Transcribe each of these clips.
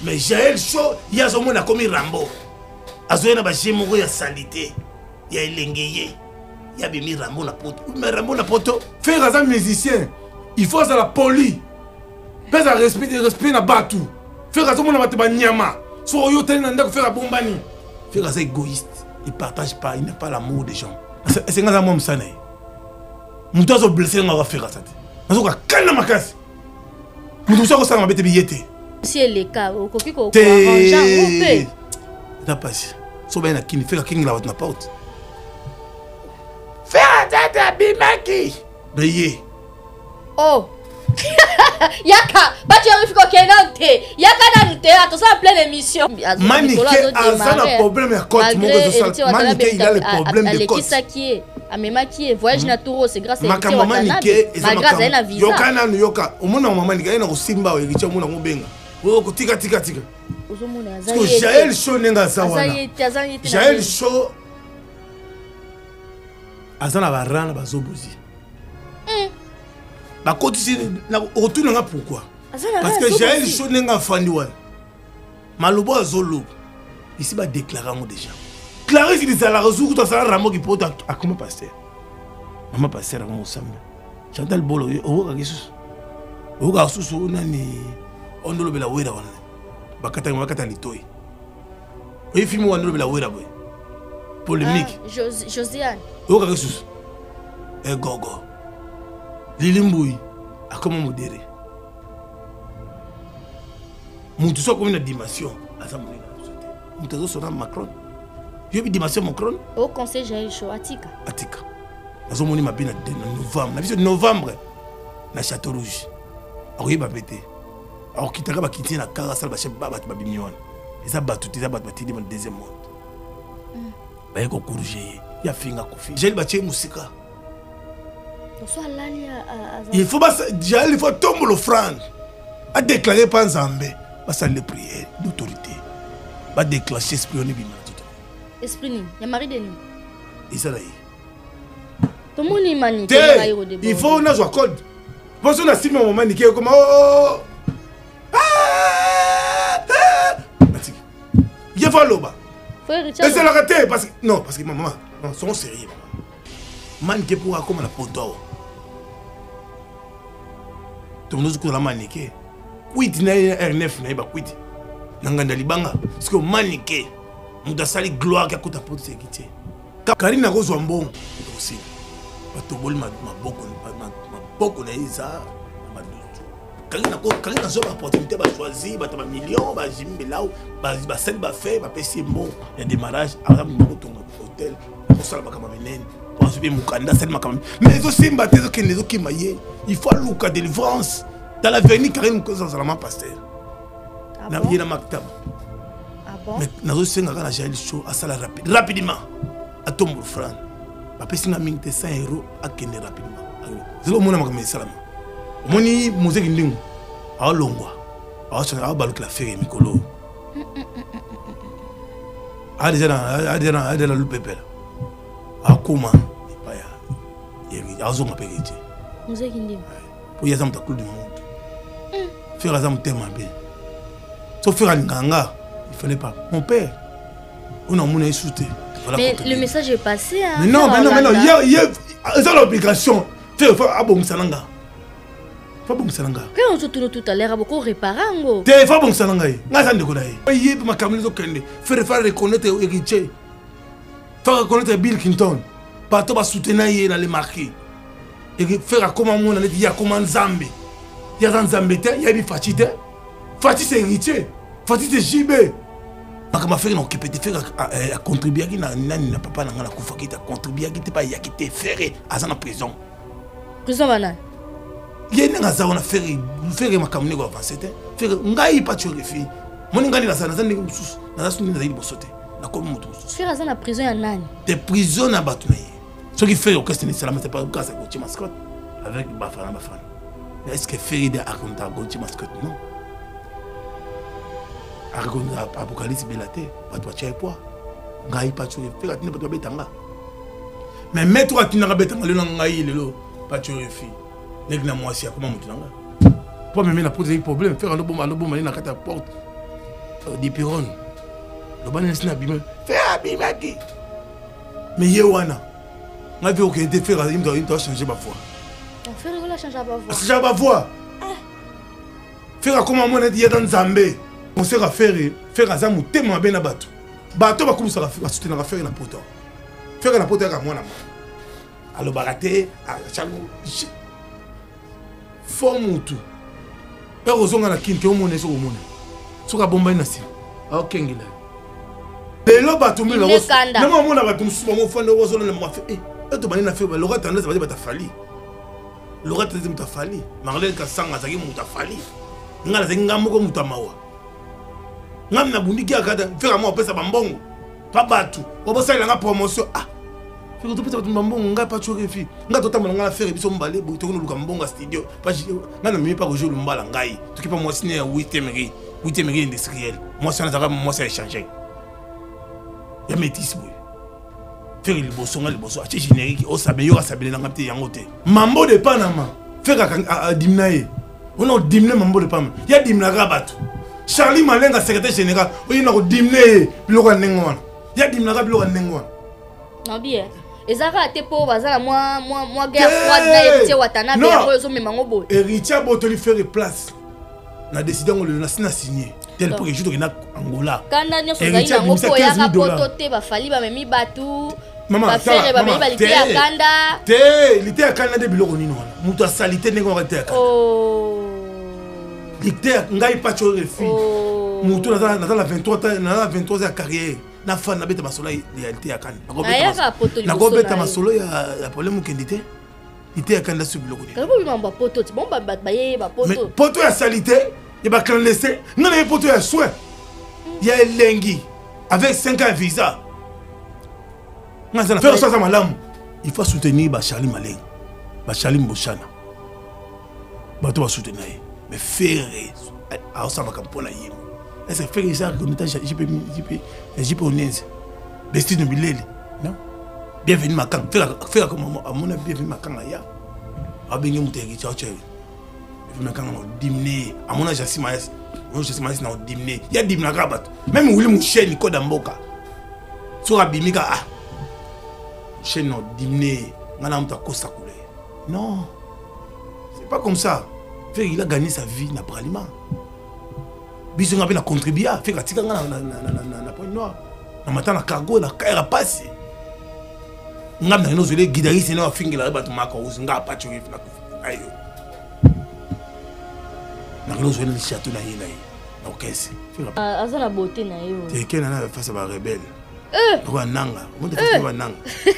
Mais Jaël Chaud, il y a un comme Rambo. Azoye na ba jemoko ya salité. Il y a Elengeye. Il y a Bimi Rambo na poto. Mais Rambo na poto. Faire un musicien, il faut ça la poli. Faire un respect na batu. Faire un monde na nyama. So yo tena ndako faire bombani. Faire un égoïste. Il partage pas, il n'a pas l'amour des gens. C'est un homme sana. Muto zo blessé nga va faire ça. Nazoka kana makasi. Muto so ko sanga bete biyete. Si elle est cas, au coquille ko arranger t'as passé. So ben na kini fait king la na porte. Faire ça bimaki. Beye. Oh. Yaka, ba tu arrives ko kenante. Yaka na nte, attention en pleine émission. Manike a un problème à côté mon de Manike il a le problème de côte. Qui ça qui est Amema qui est voyage na touro c'est grâce à ma maman Manike grâce à la visa. Yoka na yoka. O mona maman Manike na ko simba o richa mona ngobenga. O ko tika. Ozomona Parce que Jaël Chaud nenga zawana. Jaël Chaud azana barana bazobuzi. Ba kotisi na retourne nga pourquoi? Parce que Jaël Chaud nenga fandiwa. Malobo azolo. Ici ba déclarer ngo déjà. Clarisse il ça la résoudre tout ça Rambo qui porte à comment pasteur. Maman pasteur avant ensemble. Chantal Bolo o ka Jesus. O ka susu nani ondolo bela wera wana. Bakata litoi. Et film où on le la wera boy. Polémique. Josiane. O ka Jesus. E gogo. Lilimboui a comment modérer. Mutu so comme une dimension à sa monnaie. Mutu so na Macron. Il y a une dimension Macron. Au conseil Jaël Chaud Atika. Atika. Nous avons ma bien en novembre. La novembre, na Château Rouge. Alors il va péter. Alors qui t'a pas quitté la car ça va chez baba tu vas bimyon. Et ça bat tout ça bat battu dans le deuxième monde. Bah il corriger. Il y a finga kofi. J'ai le bâti musika. Il faut pas Jaël il faut tomber l'offrande. A déclarer pas Nzambé. Pas ça les prières d'autorité. Pas déclencher esprit bima. Esprit ni, ya mari de ni. Isaraï. Tout monde est maniqué. Il faut on a un code. Parce qu'on a si mon maniqué comme oh. Il va là-bas. Et c'est la raté parce que non parce que maman non sont sérieux. Maniqué pour comme la poto. Tout le monde la maniqué. Quit na R9 na ba quit. Nanganda libanga parce que maniqué. Muda sali gloire qui a coûté pour sécurité. Karina Rose Wambon aussi. Batobol ma boko na isa ma dojo. Karina zo opportunité ba choisir ba ta million ba jimbe là ba sel ba fait ba pesi bon il démarrage avant de ton hôtel pour ça ba kama menene pour subir mukanda sel makama mais aussi mbatezo ke nezo ki maye il faut luka délivrance dans l'avenir Karine ko ça la pasteur. Na yena maktaba. Mais nous avons un Jaël Chaud à ça rapidement. À tomber franc. Après, si nous avons 100 euros à Kenya rapidement. C'est le moment où nous avons moni musique ndingu. A longwa. A changa a baluka la fere mikolo. A déjà le pépé. A comment? A zo ma pérété. Musique ndingu. Pour y avoir un clou du monde. Faire un thème bien. Sauf faire un ganga. Il fallait pas. Mon père, on a mon sauté. Mais le message est passé. Hein, mais non, il y a l'obligation. Faire un bon salanga. Pas bon salanga. Quand on se tourne tout à l'heure, beaucoup réparant. T'es pas bon salanga. N'a pas de quoi. Il y a ma caméra qui faire reconnaître héritier. Faire reconnaître Bill Clinton. Pas toi soutenir dans les marqués. Et faire comment on a dit il y a comment Zambé. Il y a Zambé, il y a des Fatite. Fatite c'est héritier. Fatite c'est JB. Quand je fais contribuer à papa n'a pas qui t'a contribué qui pas qui t'est ferré à la prison. Prison banane. Il y a une azar on a fait ma caméra avancée. Faire ngai pas tu refi. Mon ngani na sana zani mususu na suni na zaidi bosote. Na comme mutu mususu. Faire azar na prison ya nani? Des prisons na batunaye. Ce qui fait au question c'est c'est pas grâce à Gauthier Mascotte avec Bafana. Mais est-ce que Feride a raconté Gauthier Mascotte non? Apocalypse Belate, pas toi tu es quoi? Ngai pas tu es fait, tu n'es pas betanga. Mais mets-toi tu n'as betanga le ngai le pas tu es fi. N'egna moi si comment mutinanga. Pas même na poser un problème, faire un bon na kata porte. Dipiron. Le ban est abîmé. Fais abîmé. Mais Yewana. On a vu aucun été faire, il doit changer ma voix. On fait la changer ma voix. Changer ma voix. Faire comme on a dit dans Zambé. On sait faire à Zamou tellement bien à Batou. Batou va commencer à soutenir à faire la pote. Faire la pote à moi. Alors baraté à Chalou. Forme tout. Heureusement la kin que on est sur le monde. Sur la bombe nasi. Ah ok ngila. Et là Batou me la rose. Non moi on a Batou souvent mon fan de rose on a moi fait. Eh tu banina fait Laura tendance va dire ta fali. Laura tendance ta fali. Marlène Kasanga zaki mu ta fali. Ngala zenga moko mu ta mawa. Ngam na bundiki akada faire moi pesa bambongo. Pas Batou. On va ça la promotion. Ah. Faut que tu pesa bambongo nga pas choquer fi. Nga totama nga faire biso mbale bo to luka mbongo studio. Pas nga na mimi pas jouer le mbala ngai. Tu qui pas moi signer 8e industriel. Moi ça na moi ça échanger. Ya métis boy. Faire le bosso a générique au sabe yo sabe na ngapte yango te. Mambo de Panama. Faire à dimnaye. On a dimné mambo de Panama. Ya dimna Batou. Charlie Malenga secrétaire général. On a dimné biloko ndengwana. Ya dimna biloko ndengwana. Non bien. Ezara te po bazala moi guerre froide na héritier Watanabe yango yozo memango boy. Héritier botoli faire place. Na décidé on le signé. Tel pour que je dois Angola. Kanda nyoso zali nango po ya kapoto te ba fali ba memi Batou. Maman, faire ba memi ba lité ya kanda. Te, lité ya kanda de biloko nino wana. Muto salité nengo lité ya kanda. Oh. Lité ngai pa cho refi. Muto na la 23 ya carrière. Na fan na beta masolo ya lité ya kanda. Na go beta masolo ya problème kendité. Lité ya kanda sur biloko nino. Kabo bimamba poto ti bon ba ye ba poto. Mais poto ya salité. Il va clandestin. Non, il faut un soin. Il y a un lengui. Avec 5 ans de visa. Il faut soutenir Charlie Maleng. Charlie Mbochana. Il faut soutenir. Mais faire. Alors, ça va comme est-ce que faire ça comme état japonaise. Destin de Bilel. Non? Bienvenue à Makang. Faire comme à mon avis, bienvenue à Makang. Abengi Moutegi, ciao, ciao. Je dimné à mon âge à Simaïs, na dimné. Il y a dimné à Batou. Même Willy Mouchen, Nico Damboka. Sur Abimika, Mouchen na dimné. Madame ta Costa Koulé. Non, c'est pas comme ça. Fait il a gagné sa vie na parlement. Bisou n'a pas contribué. Fait que tika na point noir. Na matin na cargo na kaira passe. Ngam na nos les guidaristes na fingela Batou maka uzinga pa chori na ayo. Na nous venons le château na yena na okese azana beauté na yo te kena na face ba rebelle kwa nanga monde face ba nanga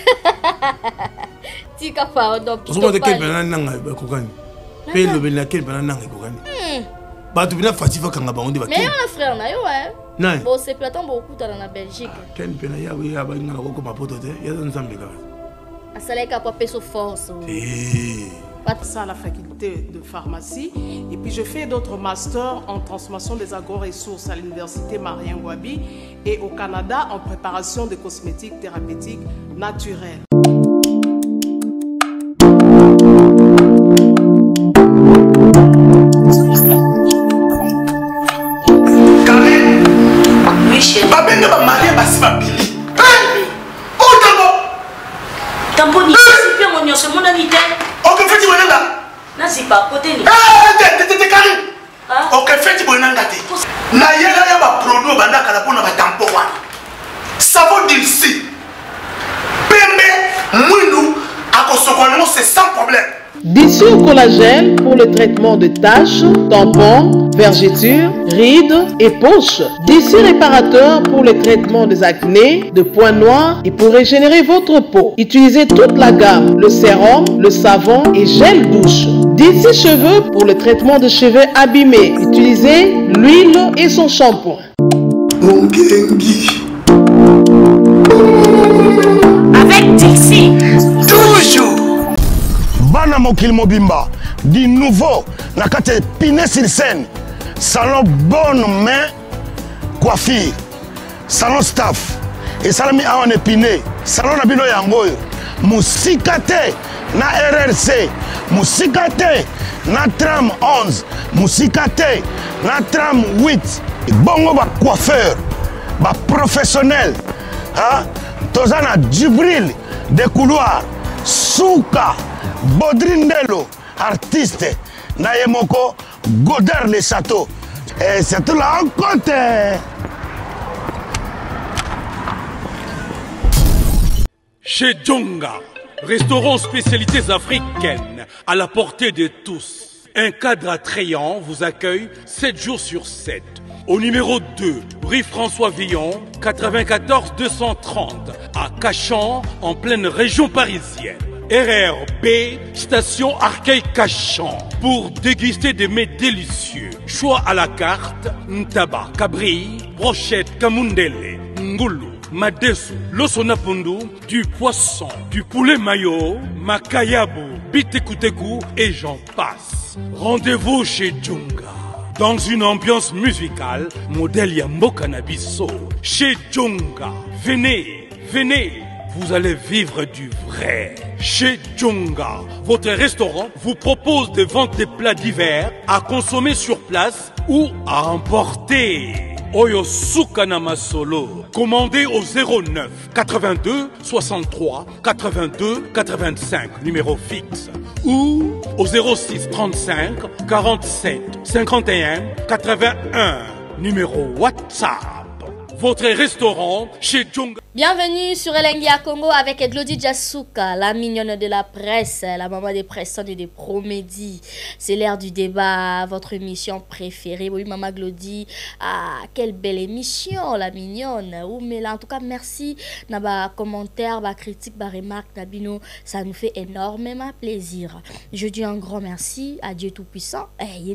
tika pardon on se quel bana nanga ba kokani pe le bana quel bana nanga kokani ba tu bina fatifa kanga ba onde ba mais on a frère na yo non bon c'est platon beaucoup dans la Belgique ken pena ya ba ngana ko ma poto te ya nzambe ka asaleka pa peso force ça à la faculté de pharmacie et puis je fais d'autres masters en transformation des agro-ressources à l'université Marien Ngouabi et au Canada en préparation de cosmétiques thérapeutiques naturelles. Oui, chérie. Tamponi, c'est bien mon c'est mon amitié. Ok, fais-tu bonheur là? Non, c'est pas côté ni. T'es carré. Ok, fais-tu bonheur là? Na yela ya ba produit banda kala pona ba tampo wana. Savon d'ici. Pembe, mwindu, akosokono c'est sans problème. Dissure collagène pour le traitement de taches, tampons, vergetures, rides et poches. Dissure réparateur pour le traitement des acnés, de points noirs et pour régénérer votre peau. Utilisez toute la gamme, le sérum, le savon et gel douche. Dissure cheveux pour le traitement de cheveux abîmés. Utilisez l'huile et son shampoing. Avec Dixie. Toujours. Bana Mokil Mobimba, du nouveau, la carte Piné sur scène, salon bonne main, coiffure, salon staff, et salon à Piné, salon Nabino Yangoyo, Mousikate, na RRC, Mousikate, na tram 11, Mousikate, na tram 8, bongo ba coiffeur ba professionnel tozana Djibril de couloir Souka Bodrindelo artiste Nayemoko Godard le château et c'est tout là en côté. Chez Djonga, restaurant spécialités africaines à la portée de tous. Un cadre attrayant vous accueille 7 jours sur 7. Au numéro 2, rue François Villon, 94 230, à Cachan, en pleine région parisienne. RRB, station Arcueil-Cachan, pour déguster des mets délicieux. Choix à la carte, ntaba, cabri, brochette, kamundele, ngoulou, madesu, losonapundu, du poisson, du poulet mayo, makayabu, bitekuteku et j'en passe. Rendez-vous chez Djonga. Dans une ambiance musicale, modèle Yambo Cannabiso. Chez Djonga. Venez, venez, vous allez vivre du vrai. Chez Djonga, votre restaurant vous propose de vendre des plats divers à consommer sur place ou à emporter. Oyo Sukana Masolo. Commandez au 09 82 63 82 85, numéro fixe. Ou au 06 35 47 51 81, numéro WhatsApp. Votre restaurant chez Djonga. Bienvenue sur Elengia Congo avec Glody Jasuka, la mignonne de la presse, la maman des personnes et des promédies. C'est l'heure du débat, votre émission préférée. Oui, maman Glody, quelle belle émission, la mignonne. Mais là, en tout cas, merci. Naba commentaire, ba critique, ba remarque, Nabino, ça nous fait énormément plaisir. Je dis un grand merci à Dieu Tout-Puissant.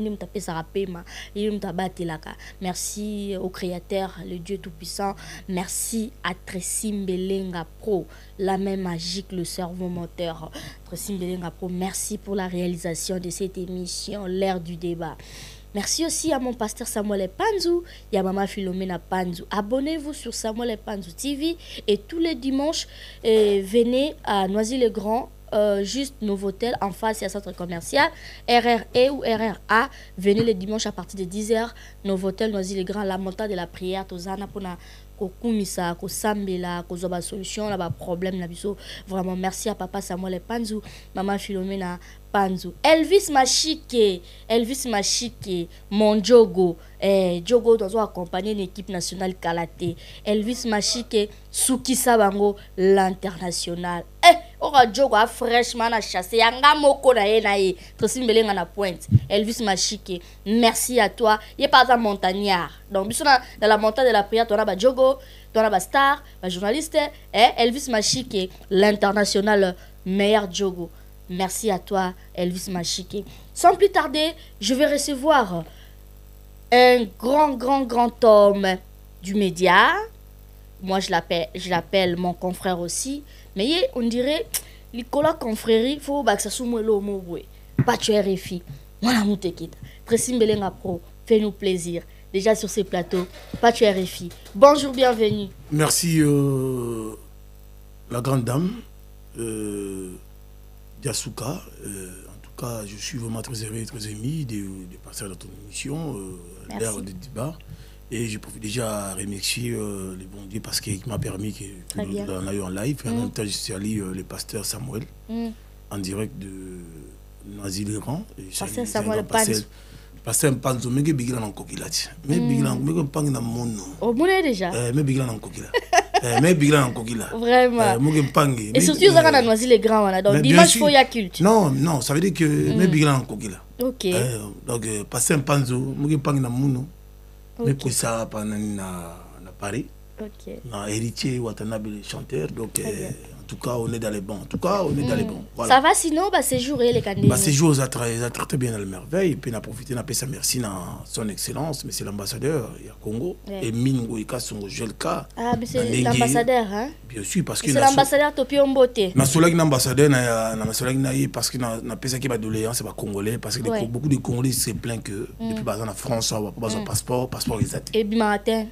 Merci au Créateur, le Dieu Tout-Puissant. Merci à Simbelenga Pro, la main magique, le cerveau moteur. Simbelenga Pro, merci pour la réalisation de cette émission, l'ère du débat. Merci aussi à mon pasteur Samuel Panzou et à Maman Philomena Panzou. Abonnez-vous sur Samuel Panzou TV et tous les dimanches, venez à Noisy-le-Grand. Juste Novotel en face, il y a centre commercial RRE ou RRA. Venez le dimanche à partir de 10h. Novotel, Noisy-le-Grand, la montagne de la prière. Tozana pour na kokumisa, kosambela, kozoba solution, là bas problème na biso. Vraiment merci à papa Samuel Panzou, maman Philomena Panzou. Elvis Machike, mon Djogo. Djogo doit accompagner l'équipe nationale Kalaté. Elvis Machike, Suki Sabango, l'international. Ora Djogo a fraîchement a chassé. Yanga moko na ye na ye. Trosim Belenga na pointe. Elvis Machike, merci à toi. Il pas un montagnard. Donc, dans la montagne de la prière, tu as Djogo, tu as star, journaliste. Elvis Machike, l'international meilleur Djogo. Merci à toi, Elvis Machike. Sans plus tarder, je vais recevoir un grand homme du média. Moi, je l'appelle mon confrère aussi. Mais on dirait, Nicolas confrérie, il faut que ça soit le mot. Pas tu es RFI. Moi, la moutekita. Tracy Mbelenga Pro, fais-nous plaisir. Déjà sur ces plateaux, pas tu es RFI. Bonjour, bienvenue. Merci, la grande dame. Jasuka, en tout cas, je suis vraiment très heureux et très ému de passer dans ton émission, l'ère de débat. Et je profite déjà à remercier les bons dieux parce qu'il m'a permis que nous l'ayons en live. En même temps, je salue le pasteur Samuel en direct de Noisy-le-Grand. Pasteur Samuel Panzou. Pasteur Panzou, mais que biglan en coquille. Mais biglan, mais que pang na mon. Oh, mon déjà. Mais biglan en coquille. Mais biglan en coquille. Vraiment. Et surtout, vous avez Noisy-le-Grand. Donc, dimanche, il faut y a culte. Non, ça veut dire que mais biglan en coquille. Ok. Donc, pasteur Panzou, mais que pang na mon. Mais pour ça, pendant Paris, héritier Watanabe le chanteur, donc en tout cas on est dans les bons. Voilà. Ça va sinon, séjour et les candidats. Séjour, ça très bien dans le merveille. Puis on a profité, on a fait merci dans son excellence, mais c'est l'ambassadeur, il y a Congo, et Mingo Ika Songo Jelka. Ah, mais c'est l'ambassadeur, hein? Bien sûr, parce que c'est l'ambassadeur Topio Mbote. Na solag l'ambassadeur, parce que na pesa qui va doléance, c'est pas congolais, parce que beaucoup de Congolais se plaignent que depuis par exemple en France, on va pas besoin de passeport exact. Et bien matin.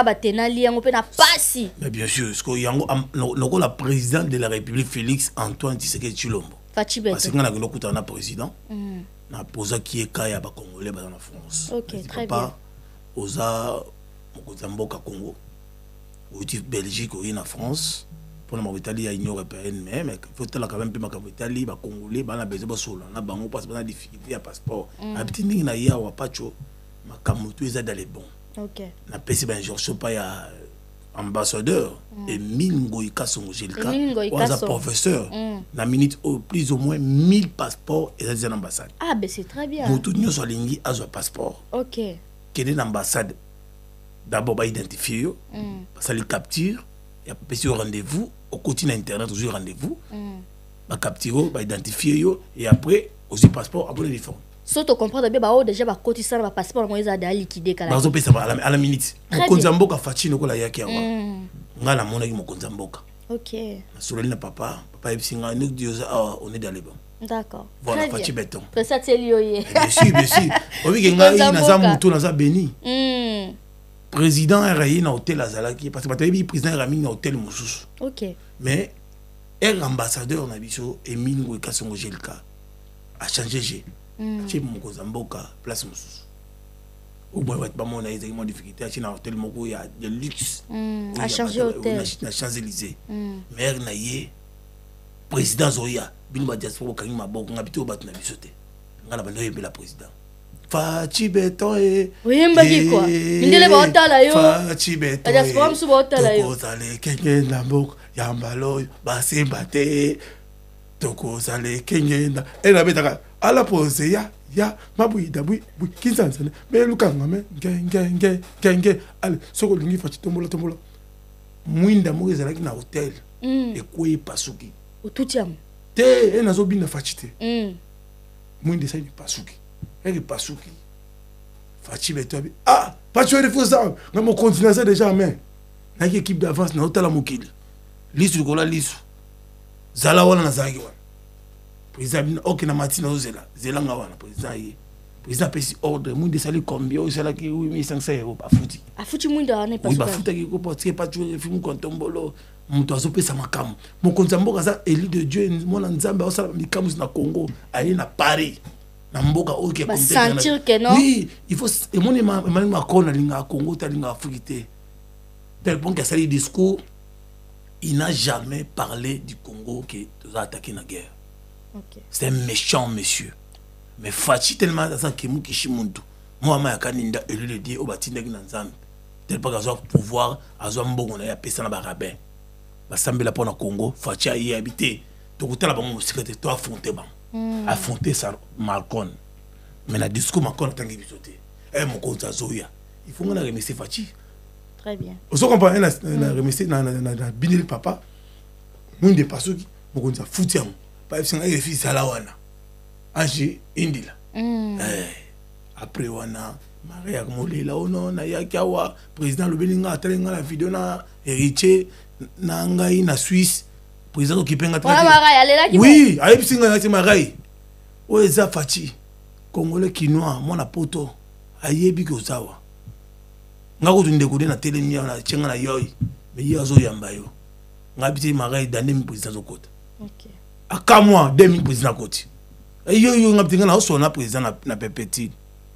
Mais bien sûr, parce qu'il y a le président de la République, Félix Antoine Tshisekedi Tshilombo. Parce que nous avons un président, nous avons posé qui est Kaya Congolais dans la France. Ok, très bien. oza mokozamboka Congo outi Belgique ou en France pour la Mauritanie à Union européenne mais faut la quand même peu ma Mauritanie ba congolais ba na besoin ba solo na bango parce que na difficulté à passeport habiti ningi na ya wa pacho makamutu eza dans les bons. OK. Na pesi ben Georges pas ya ambassadeur et Mingo Ikasongo Jelka was professeur na minute au plus ou moins 1000 passeports et des ambassades. Ah ben c'est très bien. Mutu nyoso lingi azo passeport. OK. Quelle est l'ambassade d'abord ba identifier yo ça les capture et après sur rendez-vous au quotidien internet toujours rendez-vous ba capture ba identifier yo et après aussi passeport après les différents. So to comprendre bien ba o déjà ba cotisana ba passeport mo eza da liquider kala. Ba zo pesa à la minute. Mokonzamboka Fachino ko la yaki awa. Ngala mona ki mokonzamboka. OK. Na sololi na papa ebisinga nous Dieu on est dans les bons. D'accord. Voilà Fachi béton. Ça c'est lié. Bien sûr. Obi kenga ina za muto na za béni. Président Erayi na hôtel Azalaki parce que le président Rami na hôtel Moussous. OK. Mais un ambassadeur na biso Emile Ngweka Songo Jelka a changé G. Chez Mokozamboka place Moussous. Ou boy va mon a des difficultés à na hôtel moko ya de luxe. A changé hôtel na Champs-Élysées. Maire na yé président Zoya binba diaspora kangi maboko ngabito bat na biso te. Ngala bando yembe la président. Fachi beton e. Oui, mbaki quoi. Mindele ba otala yo. Fachi beton. La diaspora msu ba otala yo. Tokozale kenge na mboko ya mbalo basemba te. Tokozale kenge na. Ela betaka ala pose ya mabui dabui kinsansa me lukanga me ngenge ale soko lingi fachi tombola mwinda mo ezalaki na hotel ekwe pasuki otutiam te nazo bina fachi te mwinda sai ni pasuki elle pasuki fachi betobi fachi ele fosa ngamo continuer ça déjà mais na équipe d'avance na hotela mokili lisu kola lisu zala wana na zaki wana président OK na matina ozela zelanga wana président pesi ordre mwinde sali combien ozela ki 8500 € afuti mwinde wana pas ba futa ki ko porter pas jouer film kontombolo muto azopesa makamu mokonzamboka za eli de Dieu mona nzambe osala mikamu na Congo ali na Paris na mboka OK comme sentir que non oui il faut et mon Emmanuel Macron na linga Congo ta linga Afrique tel point que ça les discours il n'a jamais parlé du Congo qui a attaqué la guerre. Okay. C'est un méchant monsieur. Mais Fachi tellement ça que mu kishimuntu. Moi ma kaninda élu le dire au batinda ki nzambe. Tel pas avoir pouvoir azo mbongo na ya pesa na barabin. Ba sambela pona Congo, Fachi y habité. Donc tala ba mo secrétaire to affronter ba. Affronter ça Malcon. Mais la discours Malcon tangi bisoté. Mon konza zoya. Il faut ngana remercier Fachi. Très bien. Vous comprenez na remercier na bineli papa. Mwinde pasuki mo konza futiam. Pas si on fils à la wana anji indila après wana Maria Molela ono na yakawa président lobelinga atalenga la vidéo na héritier na ngai na Suisse président okipenga oui ayebsinga na Marai oeza Fachi congolais kinois mona poto ayebi ko zawa ngako tundekude na telemia na chenga na yoy mais yazo yamba yo ngabiti Marai dane président zokota. OK. À moi 2000 président côté et yo ngaptinga na osona président na pepeti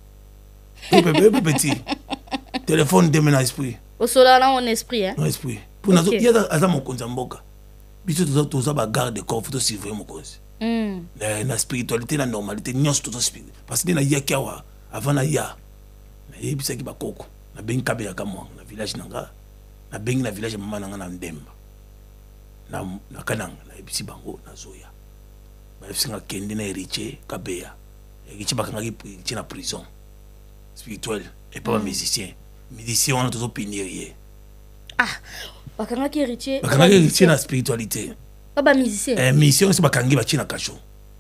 pepeti téléphone de mon esprit osola na mon esprit hein mon esprit pour nazo ya aza mokonza mboka biso toza ba garde corps photo suivre mokonzi na spiritualité na normalité nyonso toza spirit parce que na yakawa avant na ya na yebisa ki bakoko na bengi kabe ya kamwa na village nanga na bengi na village mama nanga na Ndemba na kananga na ebisi bango na zoya ba singa kende na héritier kabeya héritier bakanga ki na prison spirituel et pas musicien on a toujours pinirier bakanga ki héritier na spiritualité pas musicien musicien c'est bakangi ba china kacho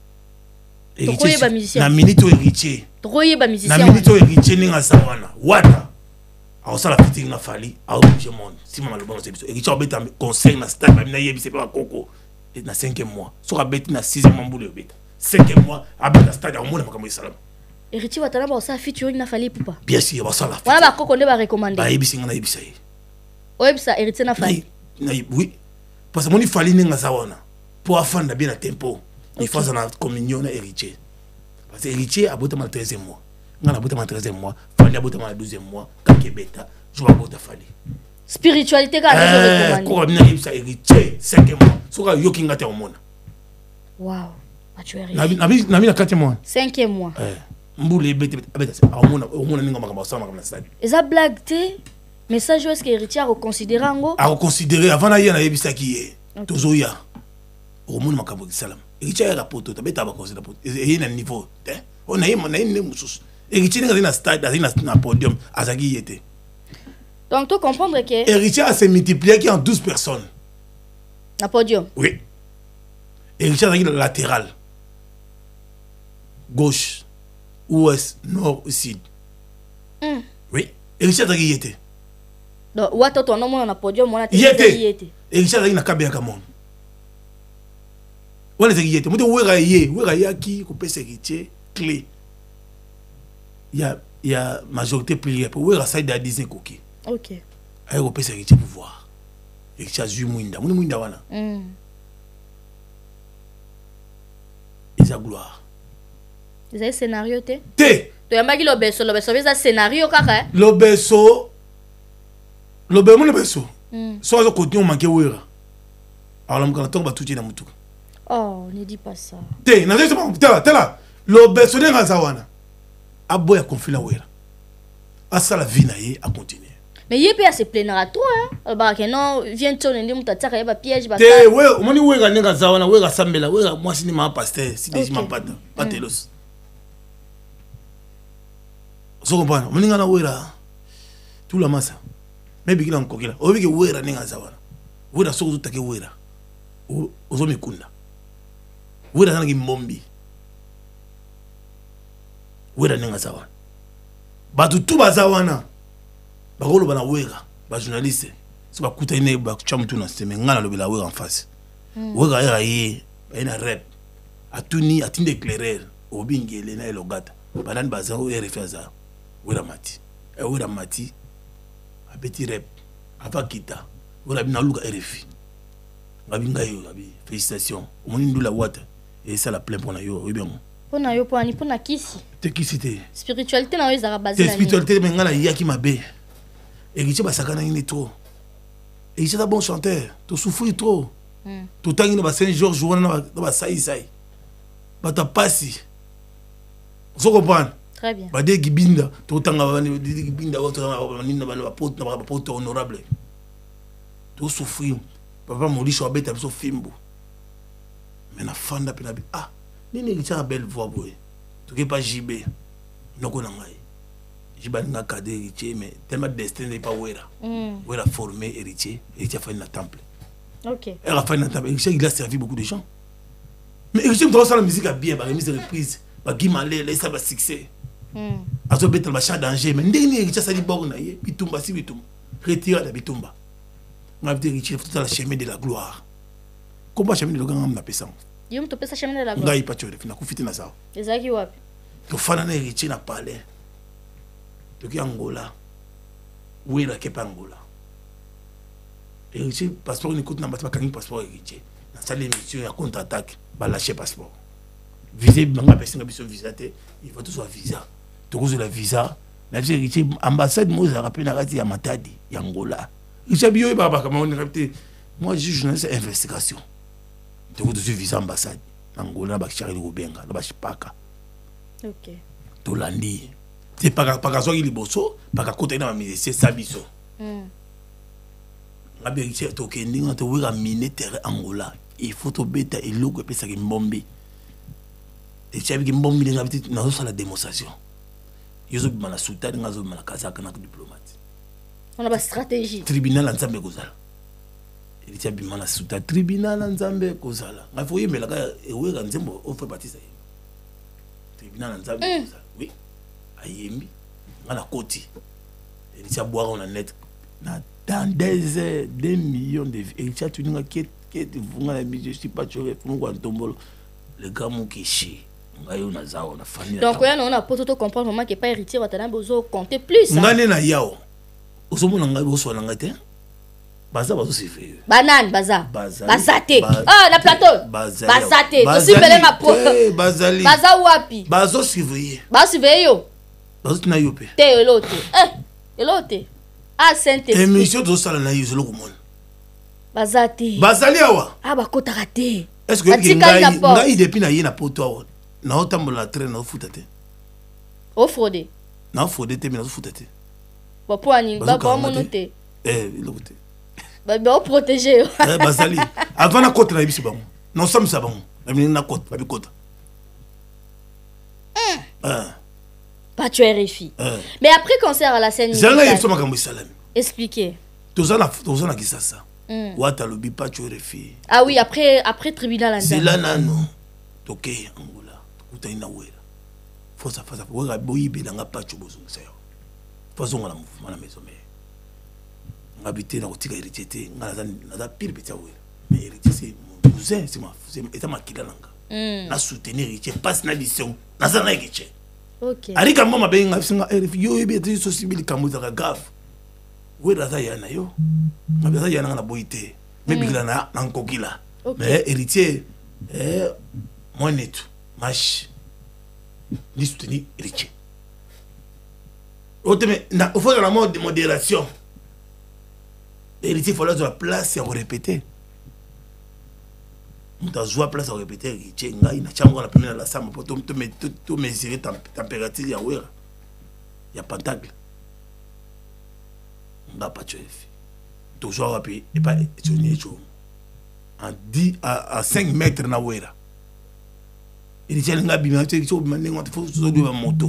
héritier na minute héritier musicien na minute héritier ninga sawana wata alors ça la fitting na fali a obligé monde si maman le bon c'est biso et qui obeta conseil na stade ba mina yebi c'est pas koko na 5e mois so ka beti na 6e mois mbule obeta 5e mois abeta stade a mona makambo salam héritier watala ba ça featuring na fali pupa bien sûr ba ça la wala ba koko nde ba recommander ba yebi singa na yebi sai oyebisa héritier na fali oui parce que moni fali ninga sawana pour afanda bien na tempo il faut ça na communion na héritier parce que héritier abota ma 13e mois ngana bota ma 13e mois fali bota ma 12e mois kakebeta je vais bota fali spiritualité ka zo recommande ko na yibsa héritier 5e mois soka yoki ngata omona wow atuere na na 4e mois 5e mois mbule bete abeta omona ninga makamba sama comme ça eza blague te message est-ce que héritier a reconsidérer ngo a reconsidérer avant na yena yebisa ki ye tozoya omona makambo kisalam héritier ya poto tabeta ba considérer poto et na niveau on a yema na ine mususu héritier nga na stade na podium azaki yete donc tu comprendre que héritier a se multiplié qui en 12 personnes na podium oui héritier azaki latéral gauche ouest nord sud oui héritier azaki yete donc wato to no mona na podium mona te yete héritier azaki na kabe ya kamon wala azaki yete mutu wera yaki ko pesa héritier clé il y a majorité pliée pour wera side à 10 koki OK ay ko pesa héritier pouvoir héritier azu muinda muinda wana isa gloire isa scénario te to yambaki lobeso beza scénario kaka lobeso so azo continuer manquer wera alors mon canton ba tuti na mutuka oh ne dis pas ça na zeto pas tela lobeso nenga zawana aboya conflit wera asa la vie na ye a continuer mais il peut se plaindre à toi hein bah que non vient ton ndi mutataka yeba piège ba te we omoni wera nenga zawana wera sambela wera moi si ni ma pasteur si des ma pata patelos so comprendre omoni ngana wera tout la massa mais bigila nkokela obiki wera nenga zawana wera so tutake wera ozo mikunda wera nana ki mombi wera nenga zawana batu tu bazawana bakolo bana wera ba journaliste so bakuta ine ba chamutu na seme ngana lobela wera en face wera era ye ina rep atuni atinde éclairer obingele na elogata banani bazango RFA wera mati a petit rep ava kita wera bina luka RFI ngabinga yo ngabi félicitations omoni ndula wata et ça la plein pour na yo bien pona yo poni pona kisi te kisi te spiritualité na yo za basé te spiritualité mais ngala yaki mabe héritier basakana ni trop héritier est bon chanteur to souffrir trop to tangi na Saint Georges wana na ba sai bata pasi so comprendre très bien ba de gibinda to tanga ba de gibinda wato na nina ba pote honorable to souffrir papa Morisho abeta biso fimbo mais na fanda pe na bi nini héritier a belle voix boy to ke pas JB noko na ngai jiba nga kade héritier mais tellement destin n'est pas wera wera formé héritier fait na temple OK elle a fait na temple héritier il a servi beaucoup de gens mais héritier doit faire la musique à bien ba remise de reprise ba gimale ça va succès azo betel ba chat danger mais ndenge héritier ça li bog na ye bitumba si bitumba retire la bitumba ngabite héritier tout la chemin de la gloire combat chemin de la gloire na pesa yum to pesa chemin de la gloire ngai pa chore fina kufiti na sawa ezaki wapi to fana na héritier na palais to ki Angola wera ke pa Angola héritier passeport ni koute na batba kangi passeport héritier na salle émission ya contre attaque ba lâcher passeport visé banga personne biso visa te il faut tout soit visa to ko la visa na héritier ambassade moza rappel na kati ya Matadi ya Angola héritier biyo ba kama on rapte moi je suis journaliste investigation to ko tout visa ambassade Angola ba kishari ko benga na ba shipaka OK to landi c'est pas so il bosso pas côté na musicien sabiso la vérité to kendi na to wera miner terre Angola il faut to beta et logo pesa ki mbombi et chabi ki mbombi nga biti na so la démonstration yozo bi mala sultan nga zo mala kazaka na diplomate on a ba stratégie tribunal en Zambie kozala et chabi mala sultan tribunal en Zambie kozala nga faut yemela ka wera nzembo o fait partie ça tribunal en Zambie kozala oui ayembi ngala koti héritier boire on a net na dans des heures 2 millions de héritier tu n'as que vunga la je suis pas choré pour moi tombolo le gars mon kishi ngayo na zao na famille donc on a poto to comprendre moment que pas héritier watana bozo compter plus ngane na yao osomona ngai boso na ngate baza bazo sifé banane baza bazate na plateau bazate to sibele ma pro bazali baza wapi bazo surveiller ba surveiller yo bazotina yo mpe te elo te ah Saint-Esprit émission tozosala na yo ezolo komona baza te bazali awa bakotaka te est ce que oyoki ngai depuis na ye na poto awa naotambola na train naofuta te ofraude naofraude te me nazofuta te bapo aningi bamono te eloko te baoprotege yo bazali avant nakota na biso bango naosambisa bango namini nakota babikota pas tu RFI mais après concert à la scène zanga yeso makambo esalami expliquez toza na kisasa wata lobi pas tu RFI ah oui après tribunal zela nano toke angola tokutani na wera fosa wera boyibelanga pacho bozongisa yo fazongola mouvement na maison mais ngabite na kotika héritier te nga naza pire petit wera mais héritier c'est mon cousin c'est ma kila nanga na soutenir héritier passe na mission naza na héritier ok arika mboma benga bisinga RFI yo yebi ete sosibili kamuzaka grave wera za yana yo ngabiza yana na boyite mebikila na nkokila mais héritier moi netu mash ni soutenir héritier oteme na au fond de la mode de modération héritier faut la place à répéter mutazwa place à répéter héritier ngai na chango na pemela la samba pour to mesurer température ya wera ya pentacle nga pas tu to joa wapi et pas etoni cho en 10 à 5 mètres na wera héritier nga bima tu cho bima nengo faut zo ba moto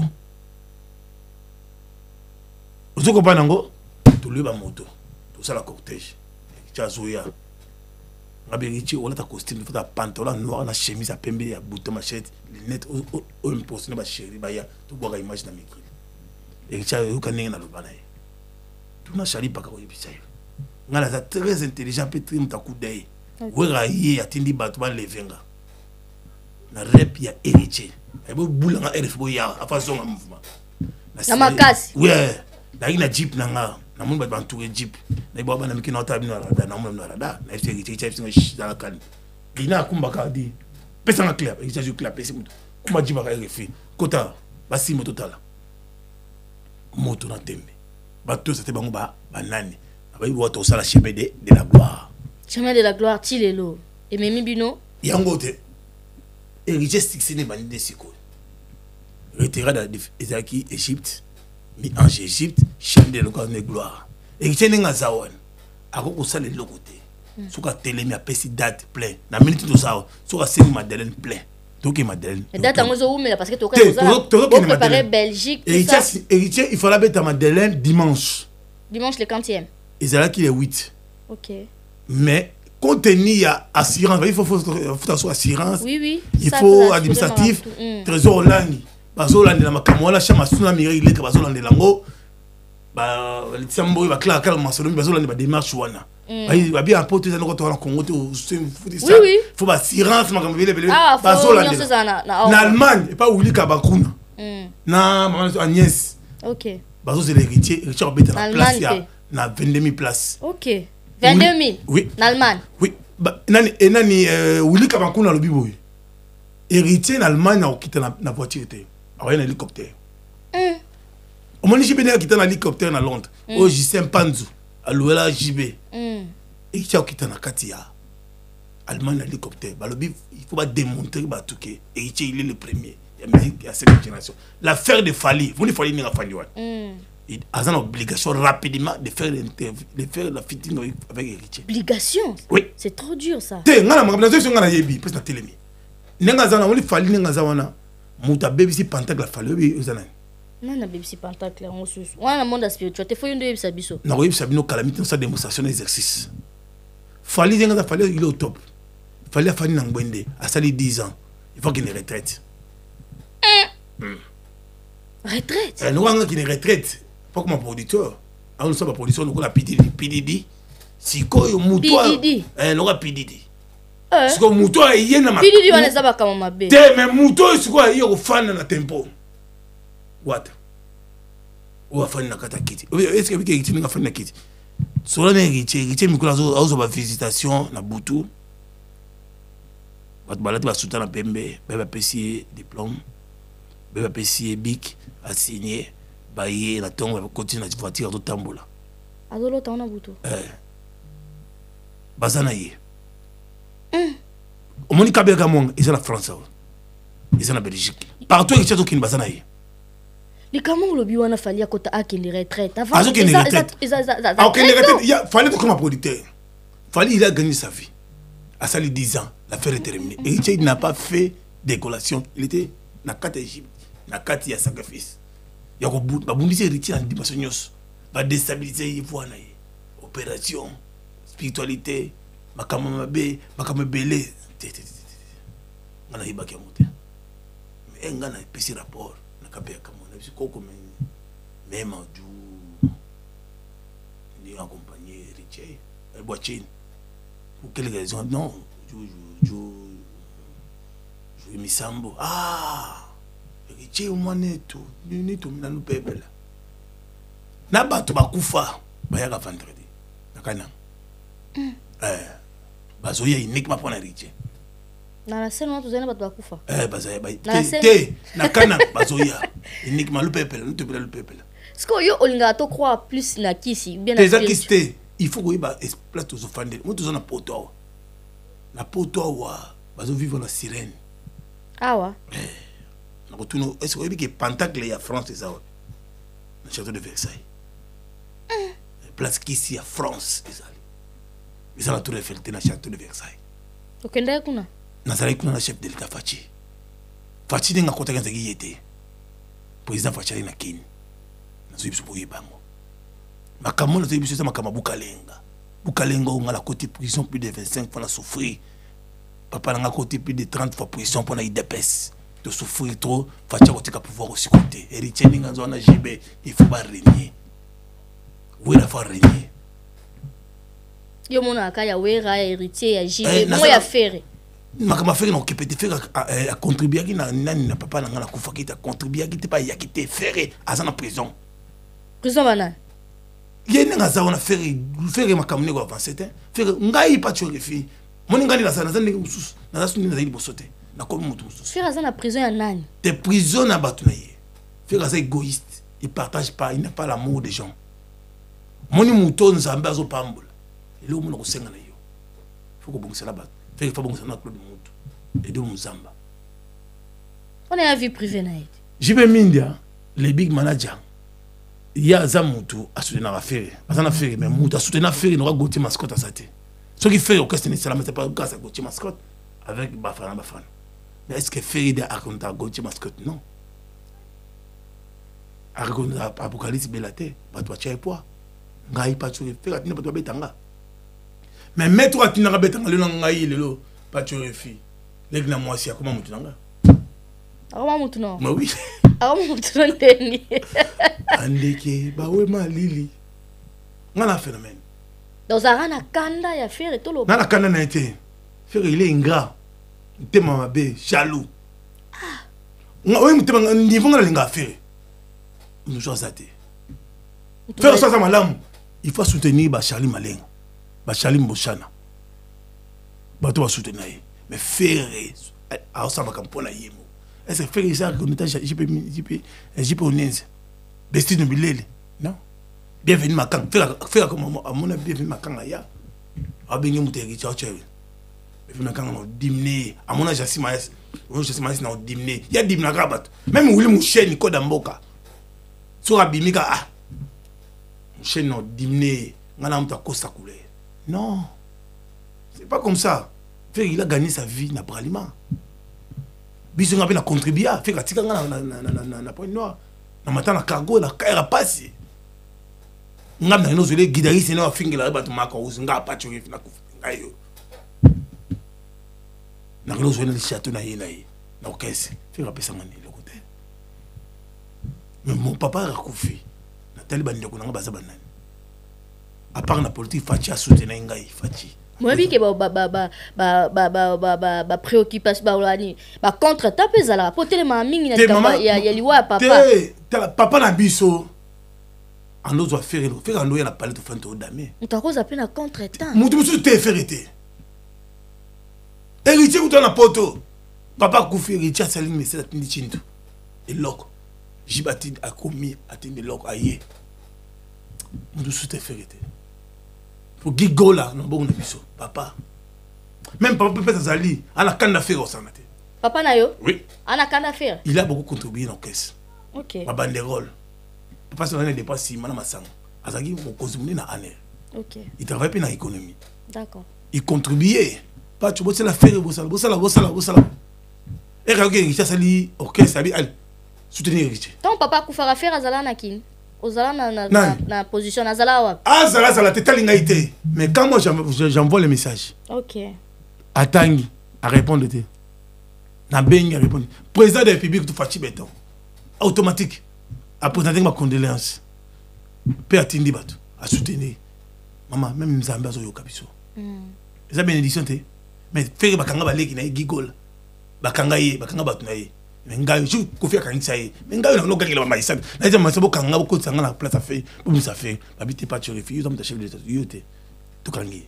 ozoko banango to le ba moto to sala cortège chazoya ngabirichi wala ta costume ta pantalon noir na chemise à pembe ya bouton machette lunettes au imposte na ba chéri ba ya to boga image na micro et cha yo kanenga na lobana ye to na chali paka ko yebisa yo ngala za très intelligent peut trim ta coup d'œil wera ye atindi batu ba levenga na rep ya héritier ay bo bulanga RF bo ya afa zonga mouvement na makasi ouais na jeep nanga na mun ba bantuwe jeep na ibo bana mikino ata bino rada na mun na rada na ifte gichi chef singa shizala kan ina kumba ka di pesa nga clap gichi ju clap pesa mutu kumba jiba ka RFI kota basi moto tala moto na tembe ba to c'était bango ba nani ba ibo to sala chemin de la gloire chemin de la gloire tilelo et memi bino yango te héritier sixine bani de siko retiré d'Ezaki Égypte mi ange Égypte chemin de la gloire héritier ninga zawan akoko sala le côté suka telemi apesi date plein na minute to sawa suka seni Madeleine plein toki Madeleine et date ngozo umela parce que to préparer Belgique héritier il fallait mettre Madeleine dimanche le 40e Ezaki le 8 OK mais contenu il y a assurance il faut assurance oui il faut administratif trésor langi bazolanda makambo wala chama suna miri ileka bazolanda lango ba litsambo ba kala kala masolomi bazolanda ba démarche wana ba bien apporter ça ngo to na Congo to faut ba assurance makambo bele bazolanda na Allemagne et pas Willy Kabakuna na maman Agnès OK bazozela héritier obeta na place ya na 22 000 places OK 22 000 oui en Allemagne oui nani Willy Kabakuna lobi boy héritier en Allemagne na okita na voiture te un hélicoptère. On m'a dit que j'étais un hélicoptère dans Londres. Oh, j'ai 5 panzou. Alors là, j'y vais. Et qui a quitté na Katia. Allemagne hélicoptère. Il faut pas démontrer que héritier il est le premier. Il y a cette génération. L'affaire de Fali, vous ne fallait pas Fali. Il a une obligation rapidement de faire la fitting avec héritier. Obligation? Oui. C'est trop dur ça. Té, ngana mabnazo sur ngana yebi, parce que na télémi. Nenga zana wali Fali nenga zawana. Mouta BBC pentacle fallu uzana non na BBC pentacle on sous on a monde spiritualité faut une de biso na ko yebisa bino calamité sa démonstration d'exercice Fali zenga za Fali il est au top Fali afani na ngwende a sali 10 ans il faut qu'il ne retraite retraite no wanga qu'il ne retraite pas comme producteur a on sa production ko la PDD sikoyo mutwa no ka PDD siko muto aye na PDD wana za bakama mabe te mais muto siko aye ko fana na tempo what o fana na kata kiti est-ce que biki kitinga fana kiti solo na giche mikula zo ba visitation na butu bat balati ba souta na pembe ba pesi diplôme ba pesi bic a signé baye na tongo ba continue na voiture to tambola azolo taona buto bazana ye omoni kabeka monga ils na France ils na Belgique partout que tu kin bazana ye likambo lobi wana fali akota akende retraite avant il fallait comme un producteur fallait il a gagné sa vie à ça les 10 ans l'affaire est terminée et il n'a pas fait décollation il était na carte Égypte na carte ya sacrifice ya ko babundi c'est héritier en dimension nyos va déstabiliser voilà opération spiritualité makama mabe makama belé ngana ibaki mote mais ngana pesi rapport na kapia kamona bisoko même du ni accompagner héritier elle boit chine pour quelle raison non je misambo héritier moi neto ni to mina no peuple na bato bakufa bayaka vendredi nakana bazoya uniquement pour héritier na la scène tu zana bato bakufa bazoya te nakana bazoya uniquement le peuple nous te le peuple est-ce que yo olinga to croire plus na kisi bien na kisi il faut que ba place to zofande moi to zona poto na poto wa bazo vivre na sirène awa na kotuno est-ce que Pentacle ya France ça na château de Versailles place kisi ya France ils ont tour Eiffel na château de Versailles okenda kuna nazali kuna na chef de l'état Fachi ninga kota kanza yete président Fachi na kini nazo biso boye bango makambo nazo biso ça makama bukalenga ngala côté prison plus de 25 fois na souffrir papa nanga côté plus de 30 fois prison pour na IDPS de souffrir trop Fachi kotika pouvoir aussi côté héritier ninga zona JB il faut pas régner oui la fois régner yo mona akaya wera héritier ya JB moi ya faire makama faire na occupé de faire à contribuer qui na nani na papa nanga na kufa qui ta contribuer qui te pas ya qui te faire azana prison bana yene nga zaona faire makamne ko avancer te faire ngai pa chorifi moni ngani la sana zani mususu na zasu ni zaidi bosote na ko mutu mususu faire azana prison ya nani te prison na batu na ye faire azana égoïste il partage pas il n'a pas l'amour des gens moni muto nzambe azo pambola ele omona ko senga na yo faut ko bongisa la batu faire faut bongisa na Claude mutu et de muzamba on est à vie privée na été JB Mindia les big managers ya za mutu a soutenir affaire azana affaire mais mutu a soutenir affaire no Gauthier Mascotte à sate ce qui fait orchestre ni c'est pas grâce à Gauthier Mascotte avec Bafana mais est-ce que Feride a raconté à Gauthier Mascotte non a raconté à Apocalypse Belate pas toi tu es poids ngai pas tu faire tu ne pas betanga mais mettre tu na betanga le ngai lelo pas tu refi lek na moi si comment mutu nanga comment mutu non mais oui mutu non ndeni andeke bawe malili ngana phénomène dans arana kanda ya faire to lo ngana kanda na été faire il est ingrat tema mabe jaloux oui mutema niveau ngana linga faire nous sommes athées faire ça malamu il faut soutenir ba Charlie Malenga ba Charlie Mboshana bato ba soutenir mais faire a ça makampona yemo est-ce que faire ça qu'on était JP Onenze Destino Bilele non bienvenue makang faire comme à mon avis bienvenue makang ya abengi mutegi chachewe bienvenue makang no dimné à mon âge Simas na dimné ya dimna rabat même Willy Moucheni ko damboka so abimika Moucheni no dimné ngana mta kosa couleur non c'est pas comme ça faire il a gagné sa vie na bralima biso ngabe na contribuer faire katika ngana na point noir na matana cargo na kaira pasi ngam na no zole guitariste na fingela ba tumaka uzinga pa chori na kufingayo na no zole le château na yena yi na okese faire pesa ngani le côté mais mon papa a kufi na taliban ndeko na baza banani à part na politique Fachi a soutenir ngai Fachi moi bi ke ba préoccupation ba olani ba contre tapeza la poter ma mingi na tamba ya liwa papa papa na biso en autre faire en doit la palette fin to dame utakoza pe na contre temps mutu mutu te faire été héritier ou na poto papa kufi héritier saling mais c'est la tindi chinto et loko Jibatid a commis atteindre l'or aïe. Nous souhaitons faire. Pour Gigola, non bon biso, papa. Même papa peut Zali, à la canne d'affaires au sanate. Papa Nayo? Oui. À la canne d'affaires. Il a beaucoup contribué dans la caisse. Ok. Ma banderole. Papa se rendait pas si madame Sang. Azagi mon consommer na année. Ok. Il travaille pas dans l'économie. D'accord. Il contribuait. Pas tu bosser la faire bossala. Et quand il a sali orchestre, il soutenir Richie. Ton papa koufara faire azala na kin. Ozala na position azala wa. Ah zala tétalingaïté. Mais quand moi j'envoie le message. Ok. Atangi à répondre te. Na bengi à répondre. Président de la République tout Fachi Béton. Automatique. À présenter ma condoléance. Père Atindi Batou à soutenir. Maman même Zambia zo yokabiso. Eza bénédiction te. Mais faire bakanga baleki na Gigola. Bakanga batu na ye. Ngayo je kofia kangisa ye. Ngayo na lokaki la maïsa. Na eza masabo kanga boko tsanga na place à faire. Pour ça fait. Habiter pas tu refuse comme ta chef de l'État. Yote. To kangi.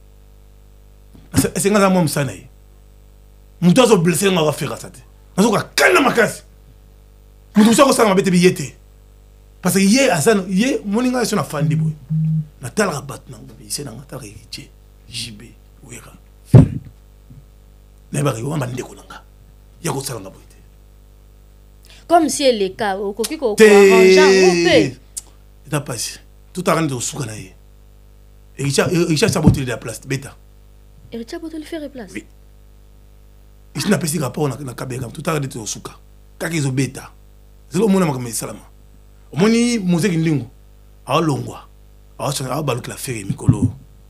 C'est nga moi msana ye. Mutu azo blessé nga wa faire ça te. Nazo ka kana makasi. Mutu so ko sanga mabete biyete. Parce que hier Hassan hier moninga sur na fandi boy. Na tala bat na ngobi c'est na tala riche. JB wera. Na ba yo mande ko nanga. Ya ko sala nga boy. Comme si elle est cas au coquille ko arranger il t'a passé. Tout a rendu au souka na ye. Et il cherche à botter de la place bêta. Et Richard Botel faire place. Oui. Il n'a pas si rapport na kabega tout a rendu au souka. Kaki zo bêta. C'est le monde ma salama. Au moni musique ndingo. A longwa. A baluk la faire mikolo.